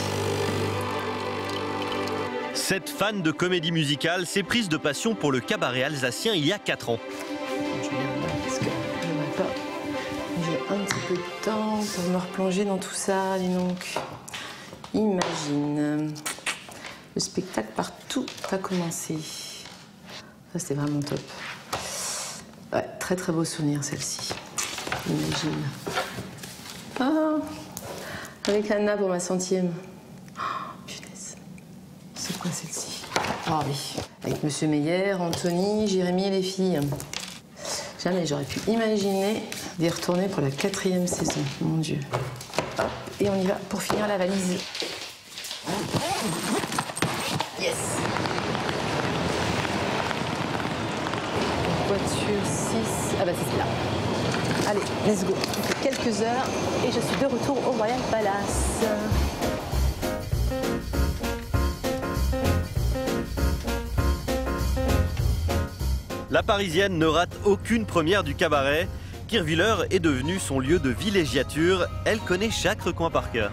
Cette fan de comédie musicale s'est prise de passion pour le cabaret alsacien il y a quatre ans. Parce que je pas. J'ai un petit peu de temps pour me replonger dans tout ça, dis donc. Imagine. Le spectacle partout a commencé. Ça, c'était vraiment top. Ouais, très très beau souvenir, celle-ci. Imagine. Ah, avec Anna pour ma centième. Oh, punaise. C'est quoi celle-ci? Ah oui. Avec Monsieur Meyer, Anthony, Jérémy et les filles. Jamais j'aurais pu imaginer d'y retourner pour la quatrième saison. Mon Dieu. Hop, et on y va pour finir la valise. Yes. Voiture six. Ah bah c'est là. Allez, let's go. Il fait quelques heures et je suis de retour au Royal Palace. La Parisienne ne rate aucune première du cabaret. Kirchwiller est devenu son lieu de villégiature. Elle connaît chaque recoin par cœur.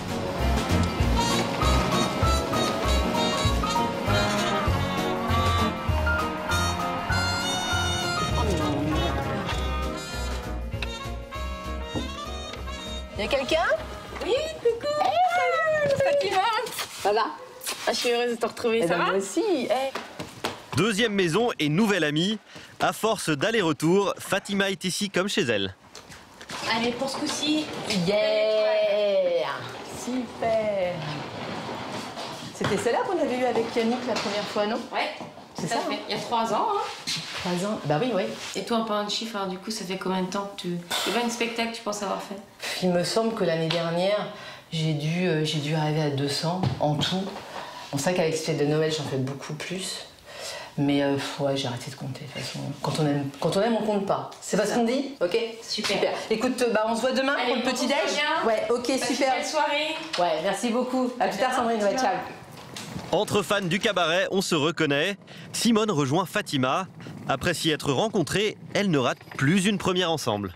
Y'a quelqu'un? Oui, coucou. Hey, salut. Fatima. Ça va? Ah, je suis heureuse de te retrouver, ça va? Moi aussi. Hey. Deuxième maison et nouvelle amie. À force d'aller-retour, Fatima est ici comme chez elle. Allez, pour ce coup-ci. Yeah. Super. C'était celle-là qu'on avait eue avec Yannick la première fois, non? Ouais, c'est ça. ça Fait. Il y a trois ans. Hein. Trois ans? Bah oui, oui. Et toi, en parlant de chiffres, alors du coup, ça fait combien de temps que tu... Combien de spectacles tu penses avoir fait? Il me semble que l'année dernière, j'ai dû, euh, j'ai dû arriver à deux cents en tout. On sait qu'avec cette fête de Noël, j'en fais beaucoup plus. Mais euh, ouais, j'ai arrêté de compter, de toute façon. Quand on aime, quand on aime, on compte pas. C'est pas ce qu'on dit? Ok? Super. Super. Écoute, bah, on se voit demain. Allez, pour le petit-déj. Ouais, ok, Passe super. Belle soirée. Ouais, merci beaucoup. À plus tard, Sandrine. Ouais, ciao. Entre fans du cabaret, on se reconnaît. Simone rejoint Fatima. Après s'y être rencontrée, elle ne rate plus une première ensemble.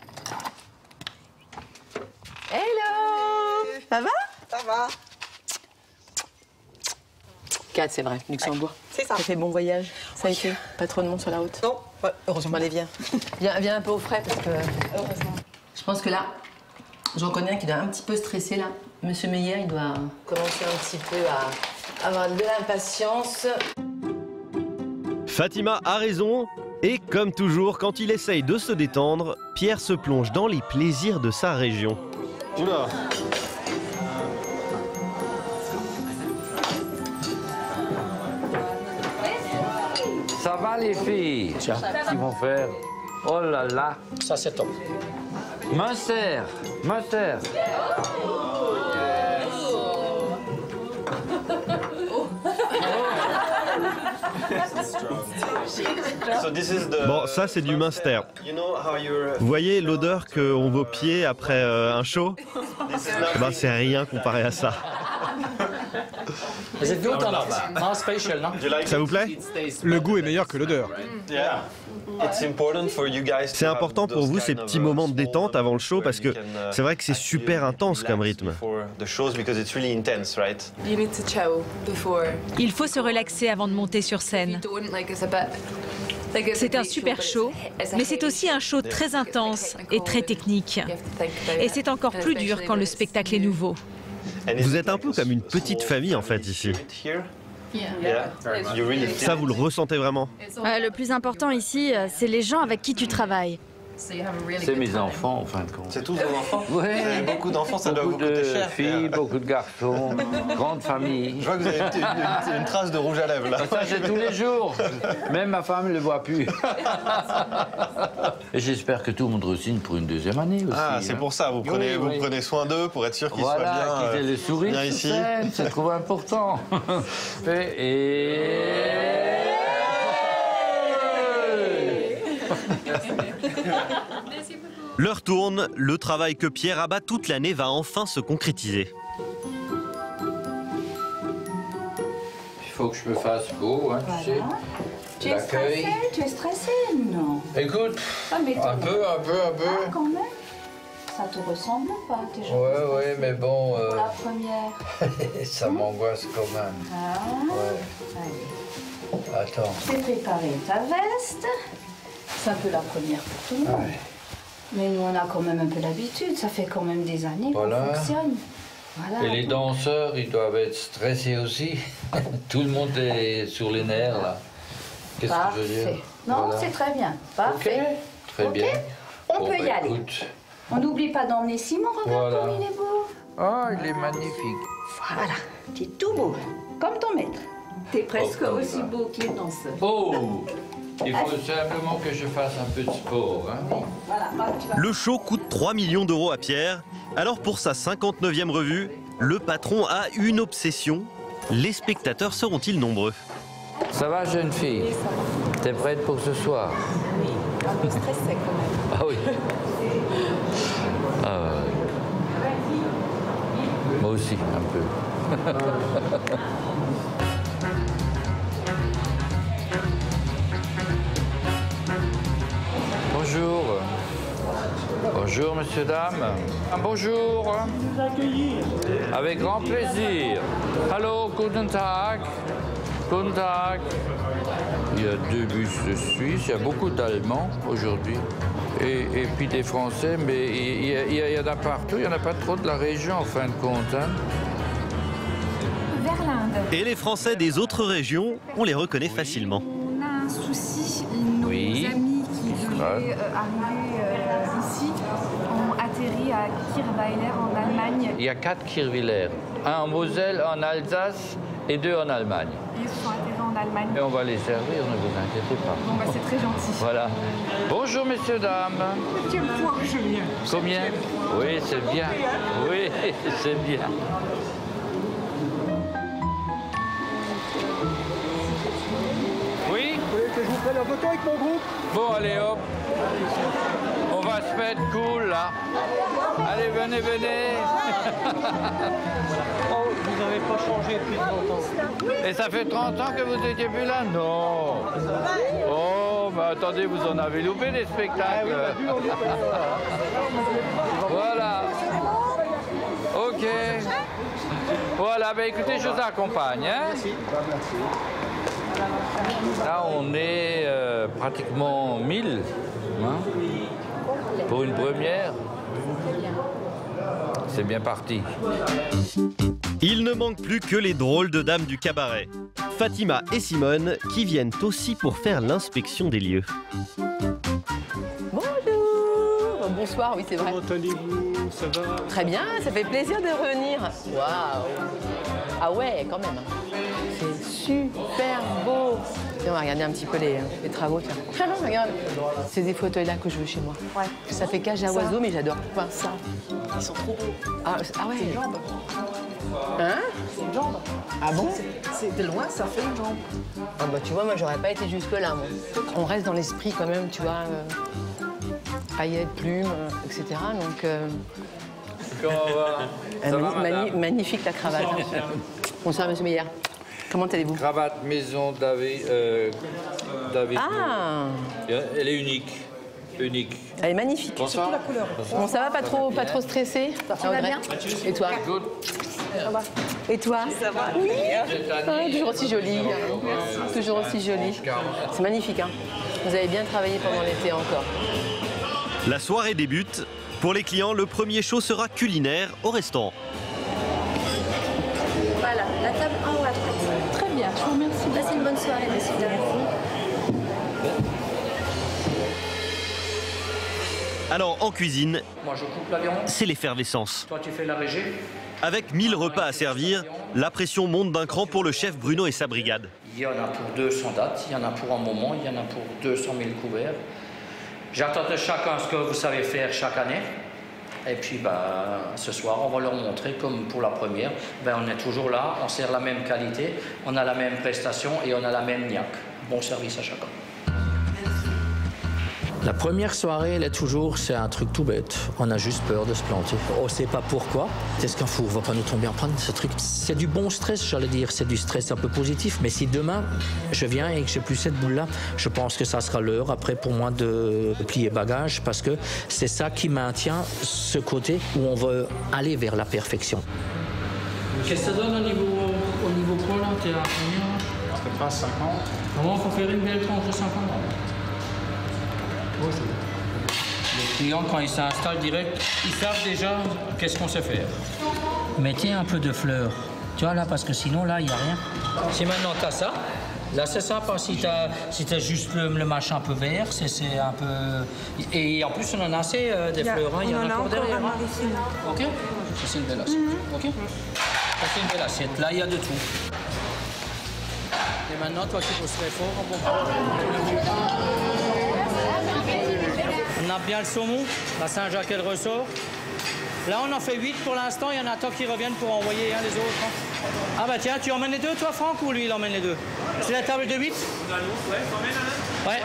Hello. Ça va? Ça va. Kat, c'est vrai, Luxembourg. Ouais, c'est ça. Ça fait bon voyage. Ça a été? Pas trop de monde sur la route? Non, ouais, heureusement. Allez, viens. viens. Viens un peu au frais parce que... Heureusement. Je pense que là, j'en connais un qui doit un petit peu stresser là. Monsieur Meyer, il doit commencer un petit peu à avoir de l'impatience. Fatima a raison. Et comme toujours, quand il essaye de se détendre, Pierre se plonge dans les plaisirs de sa région. Oula. Ça va les filles? Tiens. Qu'ils vont faire? Oh là là. Ça c'est top. Munster, Munster. Bon, ça c'est du Munster. Vous voyez l'odeur qu'ont vos pieds après euh, un show? Eh ben, c'est rien comparé à ça. Ça vous plaît? Le goût est meilleur que l'odeur. C'est important pour vous ces petits moments de détente avant le show parce que c'est vrai que c'est super intense comme rythme. Il faut se relaxer avant de monter sur scène. C'est un super show, mais c'est aussi un show très intense et très technique. Et c'est encore plus dur quand le spectacle est nouveau. Vous êtes un peu comme une petite famille en fait ici. Ça, vous le ressentez vraiment? Euh, le plus important ici, euh, c'est les gens avec qui tu travailles. C'est mes enfants, en fin de compte. C'est tous vos enfants? Oui. Vous avez beaucoup d'enfants, ça doit vous coûter cher. Beaucoup de filles, beaucoup de garçons, grande famille. Je vois que vous avez une, une, une trace de rouge à lèvres, là. Ça, c'est tous les jours. Même ma femme ne le voit plus. Et j'espère que tout le monde re-signe pour une deuxième année aussi. Ah, c'est hein. pour ça, vous prenez, oui, oui. vous prenez soin d'eux pour être sûr qu'ils voilà, soient bien, qu'ils aient euh, le sourire bien sur ici. scène, c'est trop important. Et... L'heure tourne, le travail que Pierre abat toute l'année va enfin se concrétiser. Il faut que je me fasse beau, hein, tu sais. Tu es stressé? Tu es stressé? Non. Écoute, Ah, mais un peu, un peu, un peu. Ah, quand même. Ça te ressemble pas, tes jambes. Ouais, ouais, mais bon... euh, Pour la première. ça m'angoisse quand même. Ah. Ouais. Allez. Attends. J'ai préparé ta veste. C'est un peu la première pour tout le monde. Ouais. Mais nous, on a quand même un peu l'habitude. Ça fait quand même des années Voilà. qu'on fonctionne. Voilà. Et les danseurs, ils doivent être stressés aussi. Tout le monde est sur les nerfs, là. Qu'est-ce que je veux dire? Parfait. Non, Voilà. c'est très bien. Parfait. Ok, très Ok. bien. On Bon, peut y bah, aller. écoute. On n'oublie pas d'emmener Simon. Regarde Voilà. comme il est beau. Ah, il est magnifique. Voilà. Tu es tout beau. Comme ton maître. Tu es presque Oh, comme aussi ça. beau qu'il est danseur. Oh! Il faut simplement que je fasse un peu de sport. Hein. Voilà. Tu vas... Le show coûte trois millions d'euros à Pierre. Alors pour sa cinquante-neuvième revue, le patron a une obsession. Les spectateurs seront-ils nombreux? Ça va, jeune fille? T'es prête pour ce soir? Oui. Un peu stressé quand même. Ah oui. Ah ouais. Moi aussi, un peu. Bonjour. Bonjour, messieurs, dames. Ah, bonjour. Nous accueillir. Avec grand plaisir. Hallo, guten Tag. Guten Tag. Il y a deux bus de Suisse, il y a beaucoup d'Allemands aujourd'hui. Et, et puis des Français, mais il y, a, il y en a partout, il n'y en a pas trop de la région en fin de compte. Hein. Vers l'Inde. Et les Français des autres régions, on les reconnaît facilement. On a un souci. Nos Oui. amis qui devaient euh, arriver euh, ici ont atterri à Kirchweiler en Allemagne. Il y a quatre Kirchweiler, un en Moselle, un en Alsace et deux en Allemagne. Ils sont atterris en Allemagne. Et on va les servir, ne vous inquiétez pas. Bon, bah, c'est très gentil. Voilà. Bonjour, messieurs, dames. Septième fois que je viens. Combien? Oui, c'est bien. Oui, c'est bien. Oui? Vous voulez que je vous prenne en photo avec mon groupe? Bon, allez, hop. On va se mettre cool, là. Allez, venez, venez. Oh, vous n'avez pas changé depuis trente ans. Et ça fait trente ans que vous étiez plus là? Non. Oh, mais attendez, vous en avez loupé des spectacles. Voilà. Ok. Voilà, ben écoutez, je vous accompagne. Hein. Là, on est euh, pratiquement mille. Hein, pour une première. C'est bien parti. Il ne manque plus que les drôles de dames du cabaret. Fatima et Simone qui viennent aussi pour faire l'inspection des lieux. Bonjour. Bonsoir, oui c'est vrai. Comment allez-vous? Ça va? Très bien, ça fait plaisir de revenir. Waouh. Ah ouais, quand même. C'est super beau. Et on va regarder un petit peu les, les travaux. Tiens. Regarde, c'est des fauteuils là que je veux chez moi. Ouais. Ça fait cage à oiseaux, mais j'adore. Quoi ça? Ils sont trop beaux. Ah, ah ouais. C'est une jambe. Hein? C'est une jambe. Ah bon? C'est de loin, ça fait une jambe. Ah bah tu vois, moi j'aurais pas été jusque là. Moi. On reste dans l'esprit quand même, tu vois. Euh, paillettes, plumes, euh, et cetera. Donc. Euh, Comment va? euh, Ça va, mani- madame? magnifique la cravate. Bonsoir, monsieur Meyer. Comment allez-vous? Cravate maison David. Euh, David. Ah! Elle est unique. Unique. Elle est magnifique. Bonsoir. Bon, ça va, pas trop, pas trop stressé? Ça va bien? Et toi? Et toi? Ça va. Oui. Ah, toujours aussi jolie. Merci. Toujours aussi jolie. C'est magnifique, hein? Vous avez bien travaillé pendant l'été encore. La soirée débute. Pour les clients, le premier show sera culinaire au restaurant. Voilà, la table en haut à droite. Très bien, je vous remercie. Passez une bonne soirée, monsieur. Alors en cuisine, Moi je coupe la viande. c'est l'effervescence. Toi tu fais la régie. Avec mille repas à servir, la pression monte d'un cran pour le chef Bruno et sa brigade. Il y en a pour deux cents dates, il y en a pour un moment, il y en a pour deux cent mille couverts. J'attends de chacun ce que vous savez faire chaque année. Et puis bah, ce soir, on va leur montrer, comme pour la première, ben, on est toujours là, on sert la même qualité, on a la même prestation et on a la même niaque. Bon service à chacun. La première soirée, elle est toujours, c'est un truc tout bête. On a juste peur de se planter. On ne sait pas pourquoi. Est-ce qu'un four va pas nous tomber en panne, ce truc? C'est du bon stress, j'allais dire. C'est du stress un peu positif. Mais si demain, je viens et que j'ai plus cette boule-là, je pense que ça sera l'heure après pour moi de plier bagage parce que c'est ça qui maintient ce côté où on veut aller vers la perfection. Qu'est-ce que ça donne au niveau, au niveau poids là? T'es à combien? À peu près cinquante. Comment on peut faire une belle tranche de cinquante? Les clients, quand ils s'installent direct, ils savent déjà qu'est-ce qu'on sait faire. Mettez un peu de fleurs, tu vois là, parce que sinon là, il n'y a rien. Si maintenant tu as ça, là c'est sympa. Si tu as si t'as juste le, le machin un peu vert, c'est un peu... Et en plus, on en a assez euh, des fleurs, hein. Il y en a encore derrière. Hein. Ok. Ça c'est une belle assiette. Mm-hmm. Ok. Ça c'est une belle assiette. Là, il y a de tout. Et maintenant, toi qui pousserais fort, on peut... On a bien le saumon, la Saint-Jacques elle ressort. Là on en fait huit pour l'instant, il y en a tant qui reviennent pour envoyer hein, les autres. Hein. Ah bah tiens, tu emmènes les deux toi Franck ou lui il emmène les deux? C'est la table de huit? Ouais.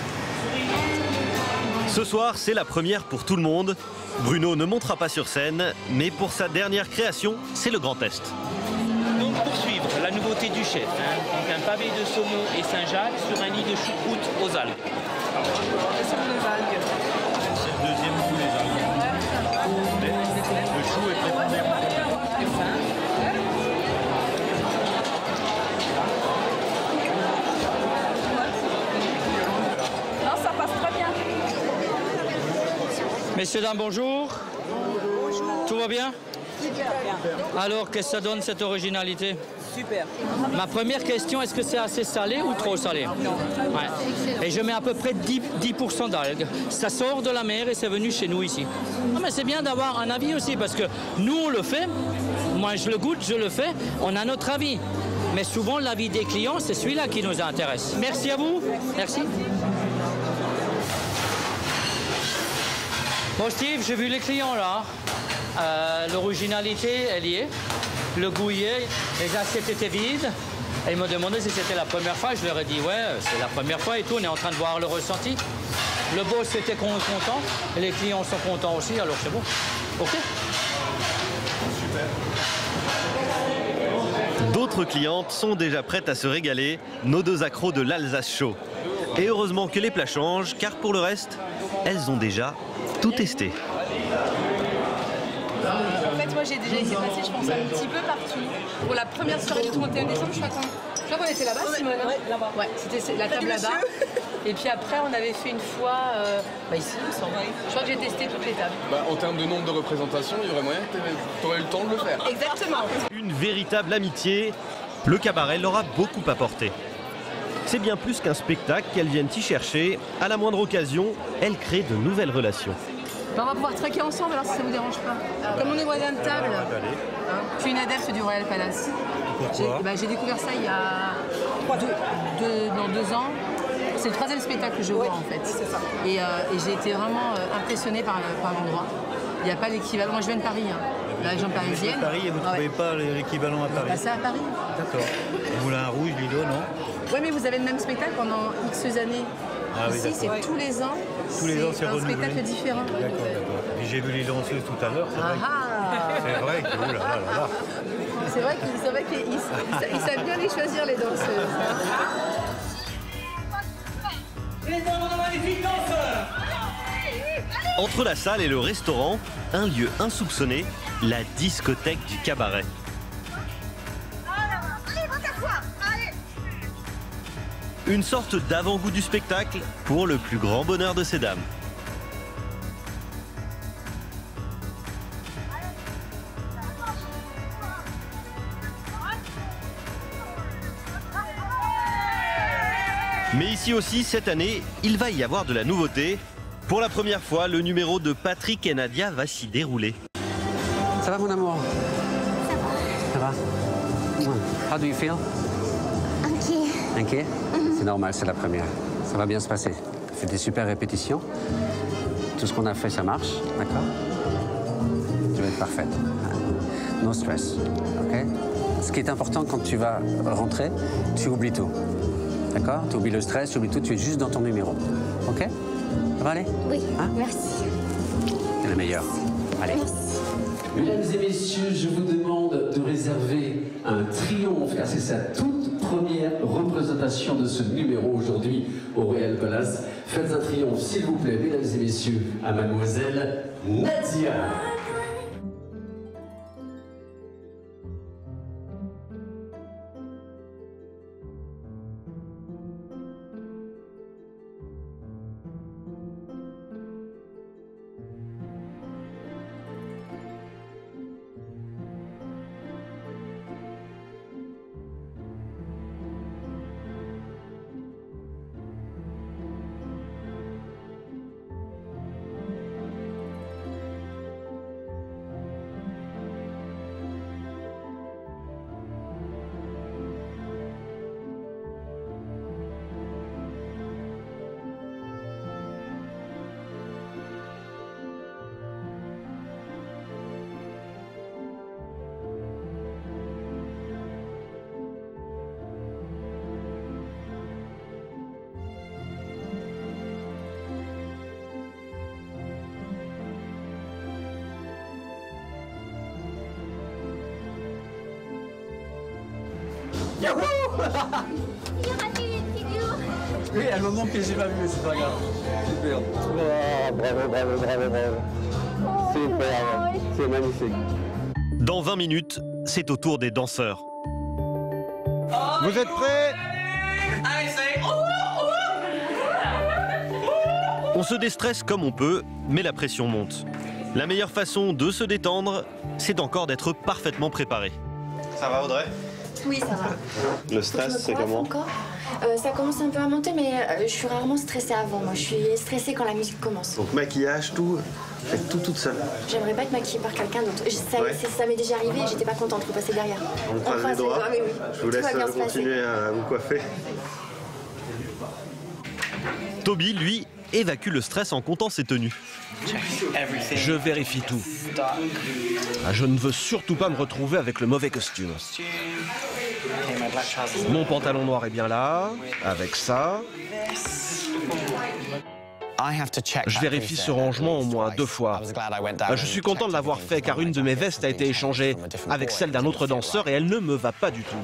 Ce soir, c'est la première pour tout le monde. Bruno ne montera pas sur scène, mais pour sa dernière création, c'est le grand test. Donc pour suivre la nouveauté du chef, hein, donc un pavé de saumon et Saint-Jacques sur un lit de choucroute aux algues. C'est le deuxième coup, les algues. Le chou est prépondérant. Non, ça passe très bien. Messieurs, dames, bonjour. Bonjour. Tout va bien? Super bien. Alors, qu'est-ce que ça donne cette originalité? Super. Ma première question, est-ce que c'est assez salé ou trop salé? Non. Ouais. Et je mets à peu près dix pour cent d'algues. Ça sort de la mer et c'est venu chez nous ici. Non, mais c'est bien d'avoir un avis aussi parce que nous, on le fait. Moi, je le goûte, je le fais. On a notre avis. Mais souvent, l'avis des clients, c'est celui-là qui nous intéresse. Merci à vous. Merci. Bon, Steve, j'ai vu les clients là. Euh, L'originalité, elle y est. Le goût y est. Les assiettes étaient vides. Et ils m'ont demandé si c'était la première fois. Je leur ai dit, ouais, c'est la première fois et tout. On est en train de voir le ressenti. Le boss était content. Et les clients sont contents aussi. Alors c'est bon. OK? Super. D'autres clientes sont déjà prêtes à se régaler. Nos deux accros de l'Alsace chaud. Et heureusement que les plats changent, car pour le reste, elles ont déjà tout testé. En fait, moi j'ai déjà été passée, je pense, un petit peu partout. Pour la première soirée du trente et un décembre, je crois qu'on qu était là-bas, Simone. Ouais, là-bas. Ouais, c'était la table là-bas. Et puis après, on avait fait une fois euh, bah ici, il me semble. Je crois que j'ai testé toutes les tables. Bah, en termes de nombre de représentations, il y aurait moyen que tu aurais eu le temps de le faire. Exactement. Une véritable amitié. Le cabaret leur a beaucoup apporté. C'est bien plus qu'un spectacle qu'elles viennent y chercher. À la moindre occasion, elles créent de nouvelles relations. Bah, on va pouvoir traquer ensemble alors si ça vous dérange pas. Comme on est voisins de table, hein, je suis une adepte du Royal Palace. Pourquoi? J'ai bah, découvert ça il y a deux, deux, dans deux ans. C'est le troisième spectacle que je vois en fait. Et, euh, et j'ai été vraiment euh, impressionnée par, par l'endroit. Il n'y a pas l'équivalent. Moi je viens de Paris, hein, la région parisienne. À Paris et vous ne ah, trouvez ouais. pas l'équivalent à Paris? Bah, c'est à Paris. D'accord. Moulin Rouge, Lido, non? Oui, mais vous avez le même spectacle pendant X années. Ah, ici, oui, c'est tous les ans. Tous les ans, c'est un renouvelé. spectacle différent. D'accord, d'accord. Et j'ai vu les danseuses tout à l'heure, c'est vrai. Ah, C'est vrai que, oh là là là là. c'est vrai qu'ils c'est vrai qu'ils ils, ils savent bien les choisir, les danseuses. Entre la salle et le restaurant, un lieu insoupçonné, la discothèque du cabaret. Une sorte d'avant-goût du spectacle pour le plus grand bonheur de ces dames. Mais ici aussi, cette année, il va y avoir de la nouveauté. Pour la première fois, le numéro de Patrick et Nadia va s'y dérouler. Ça va mon amour? Ça va. How do you feel? Inquiet. Inquiet? Mm-hmm. C'est normal, c'est la première. Ça va bien se passer. On fait des super répétitions. Tout ce qu'on a fait, ça marche, d'accord? Tu vas être parfaite. No stress, ok? Ce qui est important quand tu vas rentrer, tu oublies tout. D'accord? Tu oublies le stress, tu oublies tout, tu es juste dans ton numéro. Ok? Ça va aller? Oui, hein? Merci. C'est le meilleur. Allez. Merci. Mesdames et messieurs, je vous demande de réserver un triomphe, car c'est sa toute première représentation de ce numéro aujourd'hui au Royal Palace. Faites un triomphe, s'il vous plaît, mesdames et messieurs, à mademoiselle Nadia. Yahoo! Il a raté une figure. Oui, à un moment que j'ai pas vu, mais c'est pas grave. Super. Oh, bravo, bravo, bravo, bravo. Super, c'est magnifique. Dans vingt minutes, c'est au tour des danseurs. Vous êtes prêts? On se déstresse comme on peut, mais la pression monte. La meilleure façon de se détendre, c'est encore d'être parfaitement préparé. Ça va, Audrey? Oui, ça va. Le stress, c'est comment? Encore euh, ça commence un peu à monter, mais euh, je suis rarement stressée avant. Moi, je suis stressée quand la musique commence. Donc maquillage, tout, faites tout toute seule. J'aimerais pas être maquillée par quelqu'un d'autre. Ça, Ouais. ça m'est déjà arrivé et j'étais pas contente de passer derrière. On croise les doigts. mais oui. Je vous Tout laisse va bien se passer. continuer à vous coiffer. Toby, lui, évacue le stress en comptant ses tenues. Je vérifie tout. Ah, je ne veux surtout pas me retrouver avec le mauvais costume. Mon pantalon noir est bien là, avec ça. Je vérifie ce rangement au moins deux fois. Ah, je suis content de l'avoir fait car une de mes vestes a été échangée avec celle d'un autre danseur et elle ne me va pas du tout.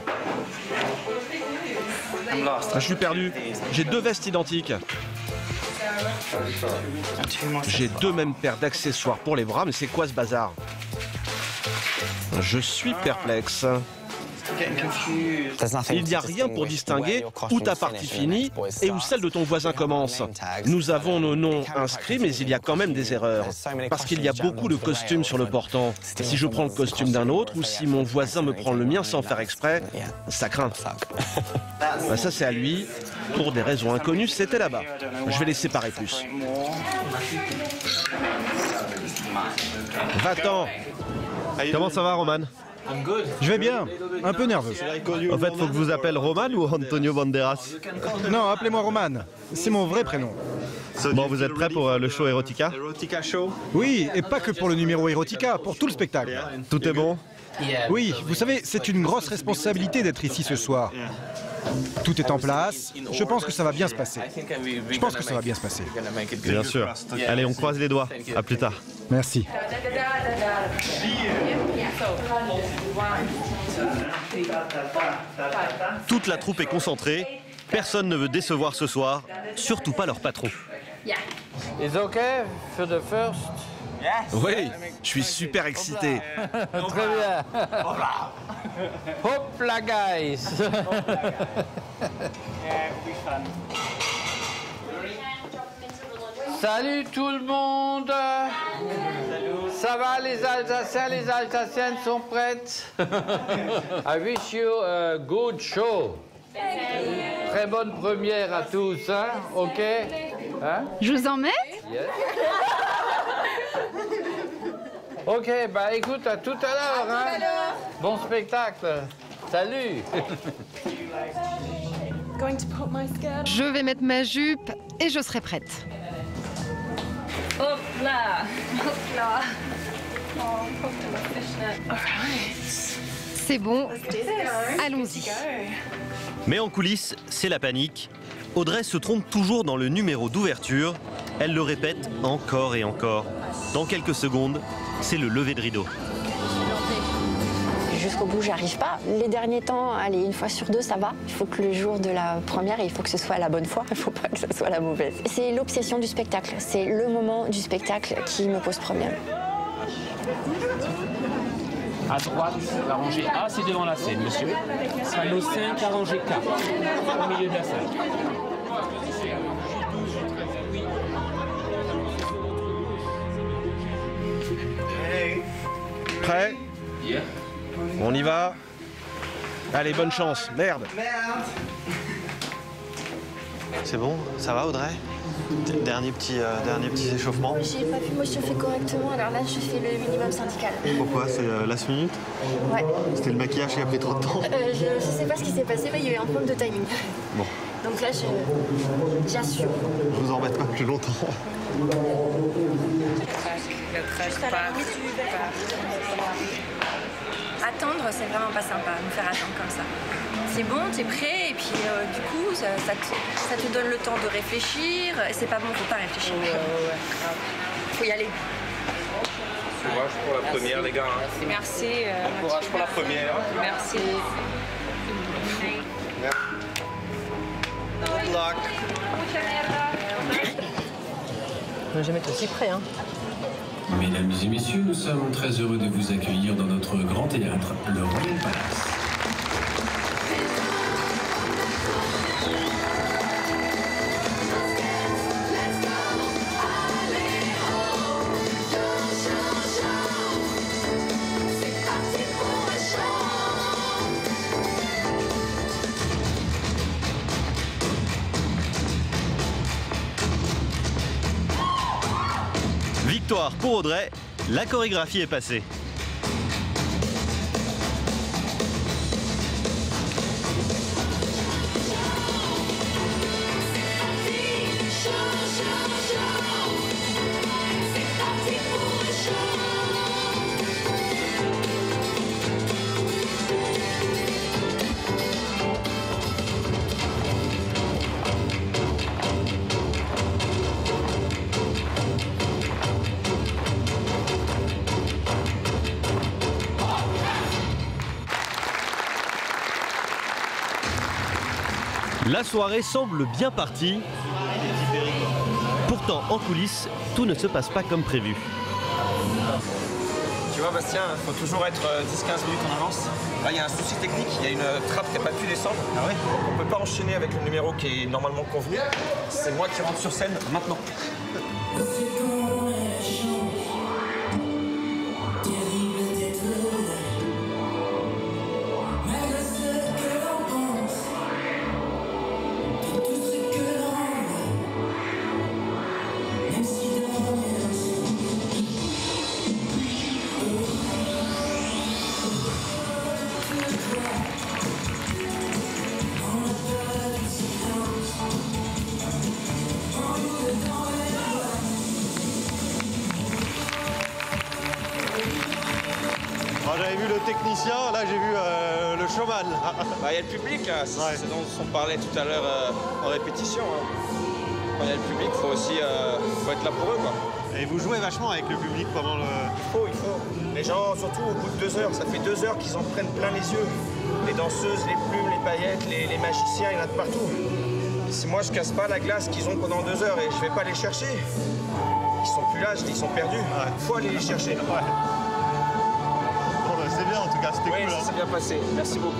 Ah, je suis perdu. J'ai deux vestes identiques. J'ai deux mêmes paires d'accessoires pour les bras, mais c'est quoi ce bazar? Je suis perplexe. Il n'y a rien pour distinguer où ta partie finit et où celle de ton voisin commence. Nous avons nos noms inscrits, mais il y a quand même des erreurs. Parce qu'il y a beaucoup de costumes sur le portant. Si je prends le costume d'un autre ou si mon voisin me prend le mien sans faire exprès, ça craint. Ben ça, c'est à lui. Pour des raisons inconnues, c'était là-bas. Je vais les séparer plus. Va-t'en. Comment ça va, Roman? Je vais bien, un peu nerveux. En fait, faut que je vous appelle Roman ou Antonio Banderas? Non, appelez-moi Roman. C'est mon vrai prénom. Bon, vous êtes prêts pour euh, le show Erotica? Oui, et pas que pour le numéro Erotica, pour tout le spectacle. Tout est bon? Oui, vous savez, c'est une grosse responsabilité d'être ici ce soir. Tout est en place. Je pense que ça va bien se passer. Je pense que ça va bien se passer. Bien sûr. Allez, on croise les doigts. À plus tard. Merci. Toute la troupe est concentrée. Personne ne veut décevoir ce soir, surtout pas leur patron. It's okay for the first? Oui, je suis super excité. Très bien. Hop là, guys. Salut tout le monde. Ça va, les Alsaciens, les Alsaciennes sont prêtes? I wish you a good show. Très bonne première à tous, hein? Ok? Hein? Je vous en mets? Yes. Ok, bah écoute, à tout à l'heure, hein? Bon spectacle. Salut. Je vais mettre ma jupe et je serai prête. Hop là, hop là. Oh, pauvre ma fishnet. All right. C'est bon, allons-y. Mais en coulisses, c'est la panique. Audrey se trompe toujours dans le numéro d'ouverture. Elle le répète encore et encore. Dans quelques secondes, c'est le lever de rideau. Jusqu'au bout, j'arrive pas. Les derniers temps, allez, une fois sur deux, ça va. Il faut que le jour de la première, il faut que ce soit la bonne fois. Il ne faut pas que ce soit la mauvaise. C'est l'obsession du spectacle. C'est le moment du spectacle qui me pose problème. À droite, la rangée A, c'est devant la scène, monsieur. Panneau cinq, la rangée K, au milieu de la salle. Prêt? On y va? Allez, bonne chance. Merde. C'est bon? Ça va, Audrey? Dernier petit, euh, dernier petit échauffement. J'ai pas pu m'échauffer correctement, alors là, je fais le minimum syndical. Pourquoi? C'est euh, last minute? Ouais. C'était le maquillage qui a pris trop de temps? Euh, je, je sais pas ce qui s'est passé, mais il y a eu un problème de timing. Bon. Donc là, je j'assure. Je vous embête pas plus longtemps. Juste à la limite du verre. Attendre, c'est vraiment pas sympa, me faire attendre comme ça. C'est bon, t'es prêt, et puis euh, du coup, ça, ça, te, ça te donne le temps de réfléchir. C'est pas bon, faut pas réfléchir. Ouais, ouais, ouais. Faut y aller. Courage pour la première, les gars. Hein. Merci. Euh, Courage pour la première. Merci. Good luck. On n'a jamais été aussi près, hein. Mesdames et messieurs, nous sommes très heureux de vous accueillir dans notre grand théâtre, le Royal Palace. Victoire pour Audrey, la chorégraphie est passée. La soirée semble bien partie. Pourtant, en coulisses, tout ne se passe pas comme prévu. Tu vois, Bastien, il faut toujours être dix à quinze minutes en avance. Là, il y a un souci technique, il y a une trappe qui n'a pas pu descendre. Ah ouais. Donc, on ne peut pas enchaîner avec le numéro qui est normalement convenu. C'est moi qui rentre sur scène maintenant. J'avais vu le technicien, là j'ai vu euh, le showman. Bah, il y a le public, c'est ouais. ce dont on parlait tout à l'heure euh, en répétition. Hein. Quand il y a le public, il faut aussi euh, faut être là pour eux. Quoi. Et vous jouez vachement avec le public pendant le... Il faut, il faut. Les gens, surtout au bout de deux heures, ça fait deux heures qu'ils en prennent plein les yeux. Les danseuses, les plumes, les paillettes, les, les magiciens, il y en a de partout. Si moi je casse pas la glace qu'ils ont pendant deux heures et je vais pas les chercher, ils sont plus là, ils sont perdus. Il ouais. faut aller les chercher. Ouais. C'est bien en tout cas, c'était oui, cool. Oui, ça s'est bien passé. Merci beaucoup.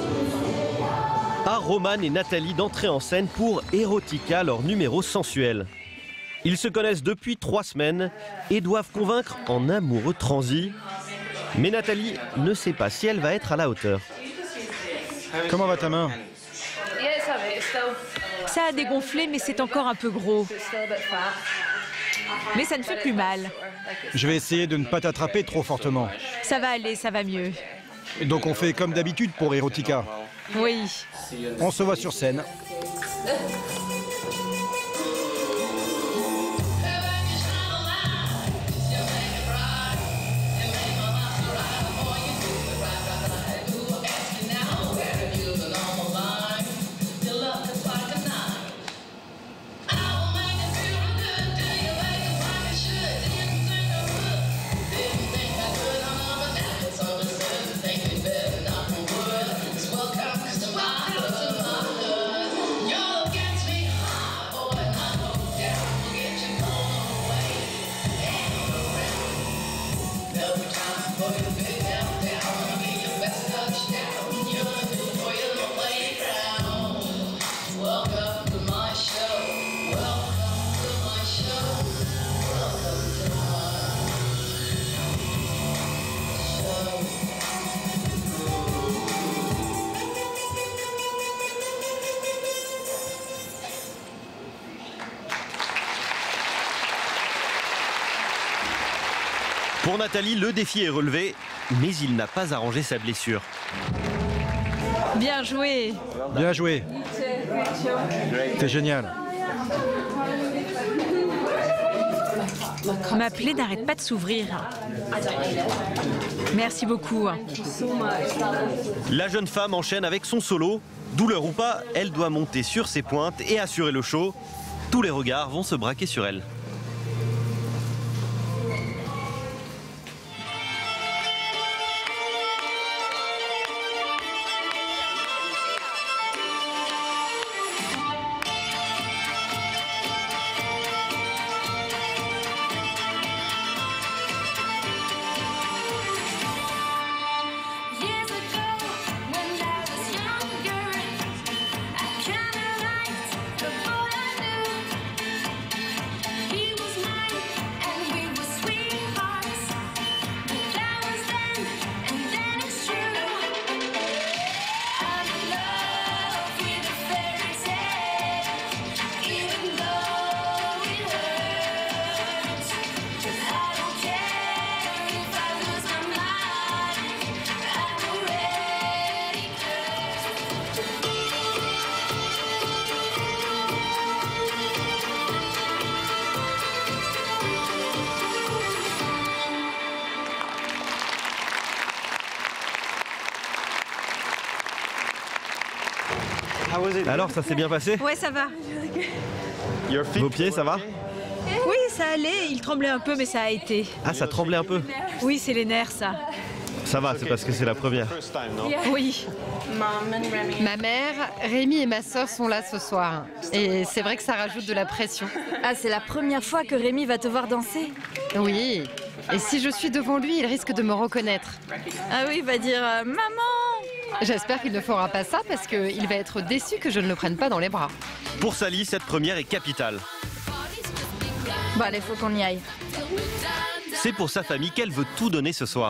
À Roman et Nathalie d'entrer en scène pour Erotica, leur numéro sensuel. Ils se connaissent depuis trois semaines et doivent convaincre en amoureux transi. Mais Nathalie ne sait pas si elle va être à la hauteur. Comment va ta main? Ça a dégonflé, mais c'est encore un peu gros. Mais ça ne fait plus mal. Je vais essayer de ne pas t'attraper trop fortement. Ça va aller, ça va mieux. Et donc on fait comme d'habitude pour Erotica. Oui. On se voit sur scène. Pour Nathalie, le défi est relevé, mais il n'a pas arrangé sa blessure. Bien joué. Bien joué. C'est génial. Ma plaie n'arrête pas de s'ouvrir. Merci beaucoup. La jeune femme enchaîne avec son solo. Douleur ou pas, elle doit monter sur ses pointes et assurer le show. Tous les regards vont se braquer sur elle. Alors, ça s'est bien passé? Ouais, ça va. Vos pieds, ça va? Oui, ça allait. Il tremblait un peu, mais ça a été. Ah, ça tremblait un peu? Oui, c'est les nerfs, ça. Ça va, c'est parce que c'est la première. Oui. Ma mère, Rémi et ma sœur sont là ce soir. Et c'est vrai que ça rajoute de la pression. Ah, c'est la première fois que Rémi va te voir danser? Oui. Et si je suis devant lui, il risque de me reconnaître. Ah oui, il va dire euh, « Maman !» J'espère qu'il ne fera pas ça parce qu'il va être déçu que je ne le prenne pas dans les bras. Pour Sally, cette première est capitale. Bon, allez, faut qu'on y aille. C'est pour sa famille qu'elle veut tout donner ce soir.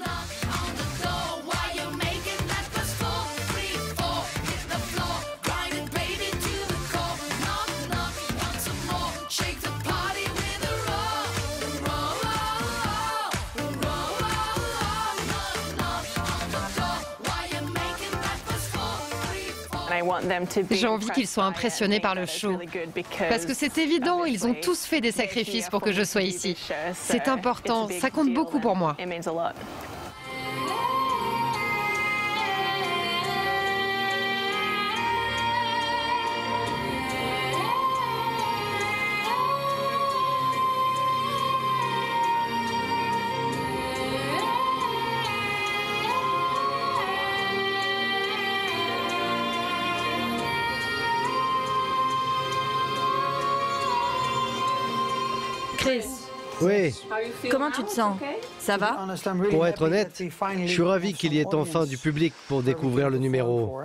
J'ai envie qu'ils soient impressionnés par le show. Parce que c'est évident, ils ont tous fait des sacrifices pour que je sois ici. C'est important, ça compte beaucoup pour moi. Chris. Oui. Comment tu te sens? Ça va? Pour être honnête, je suis ravi qu'il y ait enfin du public pour découvrir le numéro.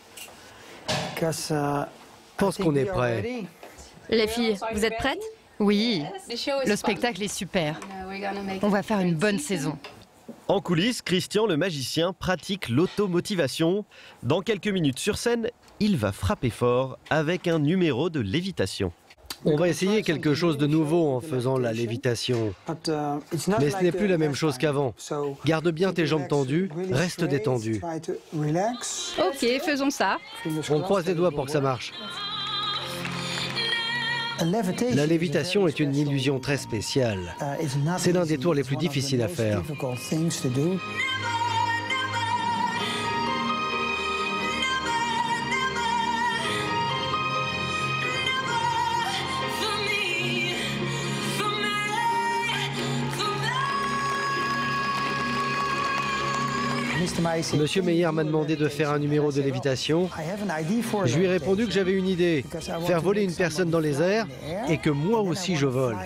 Je pense qu'on est prêts. Les filles, vous êtes prêtes? Oui. Le spectacle est super. On va faire une bonne saison. En coulisses, Christian, le magicien, pratique l'automotivation. Dans quelques minutes sur scène, il va frapper fort avec un numéro de lévitation. On va essayer quelque chose de nouveau en faisant la lévitation. Mais ce n'est plus la même chose qu'avant. Garde bien tes jambes tendues, reste détendu. Ok, faisons ça. On croise les doigts pour que ça marche. La lévitation est une illusion très spéciale. C'est l'un des tours les plus difficiles à faire. Monsieur Meyer m'a demandé de faire un numéro de lévitation. Je lui ai répondu que j'avais une idée, faire voler une personne dans les airs et que moi aussi je vole.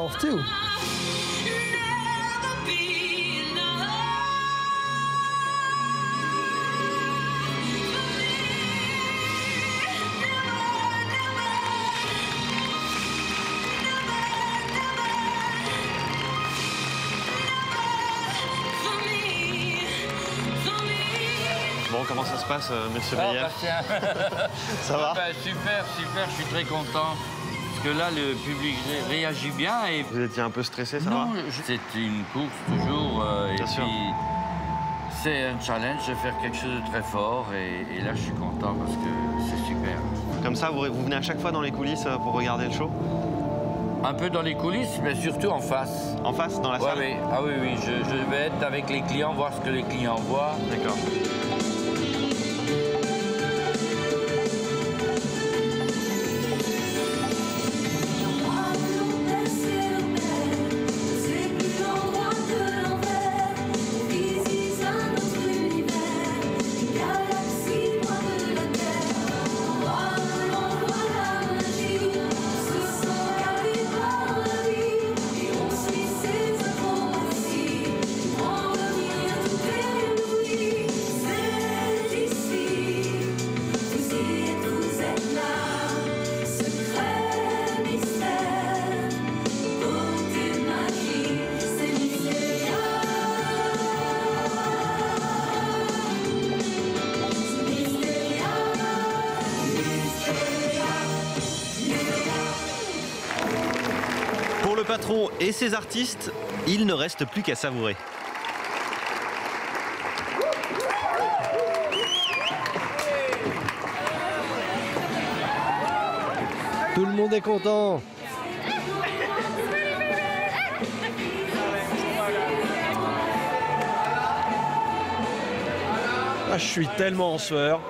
Bon, comment ça se passe, euh, monsieur oh, Meyer? bah, Ça va? Bah, super, super, je suis très content. parce que là, le public ré réagit bien. Et... Vous étiez un peu stressé, ça non, va? C'est une course toujours. Euh, bien et sûr. puis, c'est un challenge de faire quelque chose de très fort. Et, et là, je suis content parce que c'est super. Comme ça, vous, vous venez à chaque fois dans les coulisses pour regarder le show? Un peu dans les coulisses, mais surtout en face. En face, dans la ouais, salle? Oui. Ah oui, oui, je, je vais être avec les clients, voir ce que les clients voient. D'accord. Pour le patron et ses artistes, il ne reste plus qu'à savourer. Tout le monde est content. Ah, je suis tellement en sueur.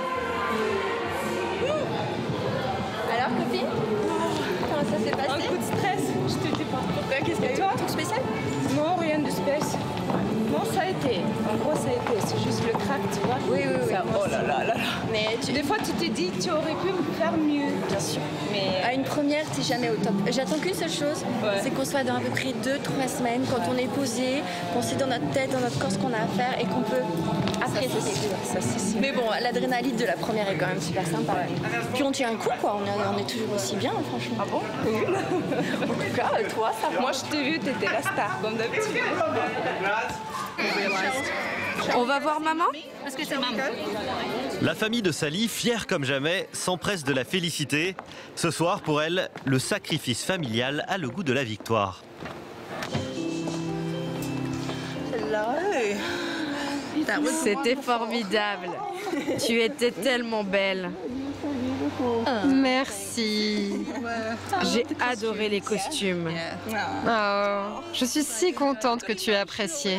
Alors, copine, comment ça s'est passé? Un coup de stress, je te dis pas. Pourquoi? Qu'est-ce qu'il y a eu? Un truc spécial? Non, rien de spécial. Non, ça a été. En gros, ça a été. C'est juste le crack, tu vois. Oui, oui, oui. Ça, oh là là là là. Mais tu... Des fois, tu te dis, tu aurais pu faire mieux. Bien sûr. Mais à une première, t'es jamais au top. J'attends qu'une seule chose, ouais. C'est qu'on soit dans à peu près deux, trois semaines, quand ouais. on est posé, qu'on sait dans notre tête, dans notre corps ce qu'on a à faire et qu'on peut apprécier. Ça, c'est Mais bon, l'adrénaline de la première est quand même super sympa. Ouais. Puis on tient un coup, quoi. On est, on est toujours aussi bien, franchement. Ah bon? Oui. En tout cas, toi, ça va. Moi, je t'ai vu, t'étais la star, comme d'habitude. On va voir maman? Parce que c'est maman. La famille de Sally, fière comme jamais, s'empresse de la féliciter. Ce soir, pour elle, le sacrifice familial a le goût de la victoire. C'était formidable. Tu étais tellement belle. Merci. J'ai adoré les costumes. Oh, je suis si contente que tu aies apprécié.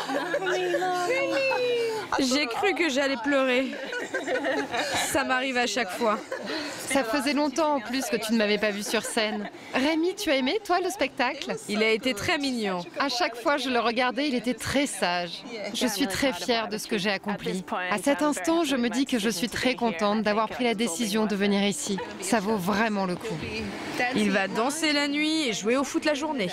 J'ai cru que j'allais pleurer. Ça m'arrive à chaque fois. Ça faisait longtemps en plus que tu ne m'avais pas vue sur scène. Rémi, tu as aimé, toi, le spectacle? Il a été très mignon. À chaque fois je le regardais, il était très sage. Je suis très fière de ce que j'ai accompli. À cet instant, je me dis que je suis très contente d'avoir pris la décision de venir ici. Ça vaut vraiment le coup. Il va danser la nuit et jouer au foot la journée.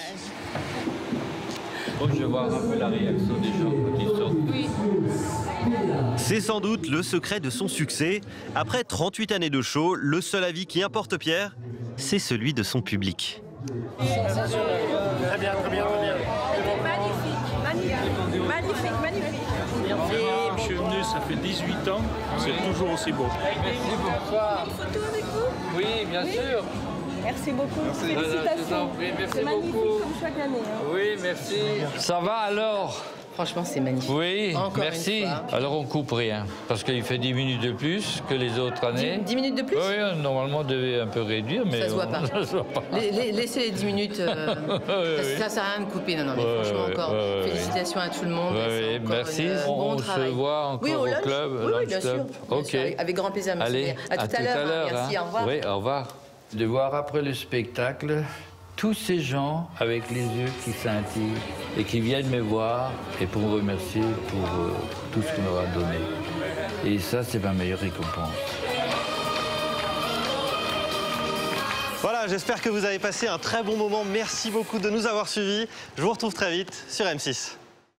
Bon, je vais voir un peu la réaction des gens quand ils sortent. Oui. C'est sans doute le secret de son succès. Après trente-huit années de show, le seul avis qui importe Pierre, c'est celui de son public. Très bien, très bien, très bien. Magnifique, magnifique, magnifique, magnifique. Je suis venu, ça fait dix-huit ans, c'est toujours aussi beau. Merci, bonsoir. Une photo avec vous? Oui, bien oui. sûr. Merci beaucoup. Merci. Félicitations. Merci magnifique beaucoup. Comme chaque année. Hein. Oui, merci. Ça va alors? Franchement, c'est magnifique. Oui, Encore merci. Une fois. Alors on coupe rien, parce qu'il fait dix minutes de plus que les autres années. dix minutes de plus? Oui, normalement on devait un peu réduire, mais... Ça se voit on... pas. Ça se voit pas. Les, laissez les dix minutes, euh, oui, ça, oui. ça sert à rien de couper. Non, non, mais oui, franchement, oui, encore, oui, oui. félicitations à tout le monde. Oui, oui, merci. Une, euh, on bon on travail. se voit encore oui, au, au lunch. club. Oui, oui, lunch bien club. sûr. Bien Ok. sûr. Avec grand plaisir, monsieur. Allez, À tout à, à l'heure. Merci, hein. au revoir. Oui, au revoir. De voir après le spectacle tous ces gens avec les yeux qui scintillent et qui viennent me voir et pour me remercier pour euh, tout ce qu'on leur a donné. Et ça, c'est ma meilleure récompense. Voilà, j'espère que vous avez passé un très bon moment. Merci beaucoup de nous avoir suivis. Je vous retrouve très vite sur M six.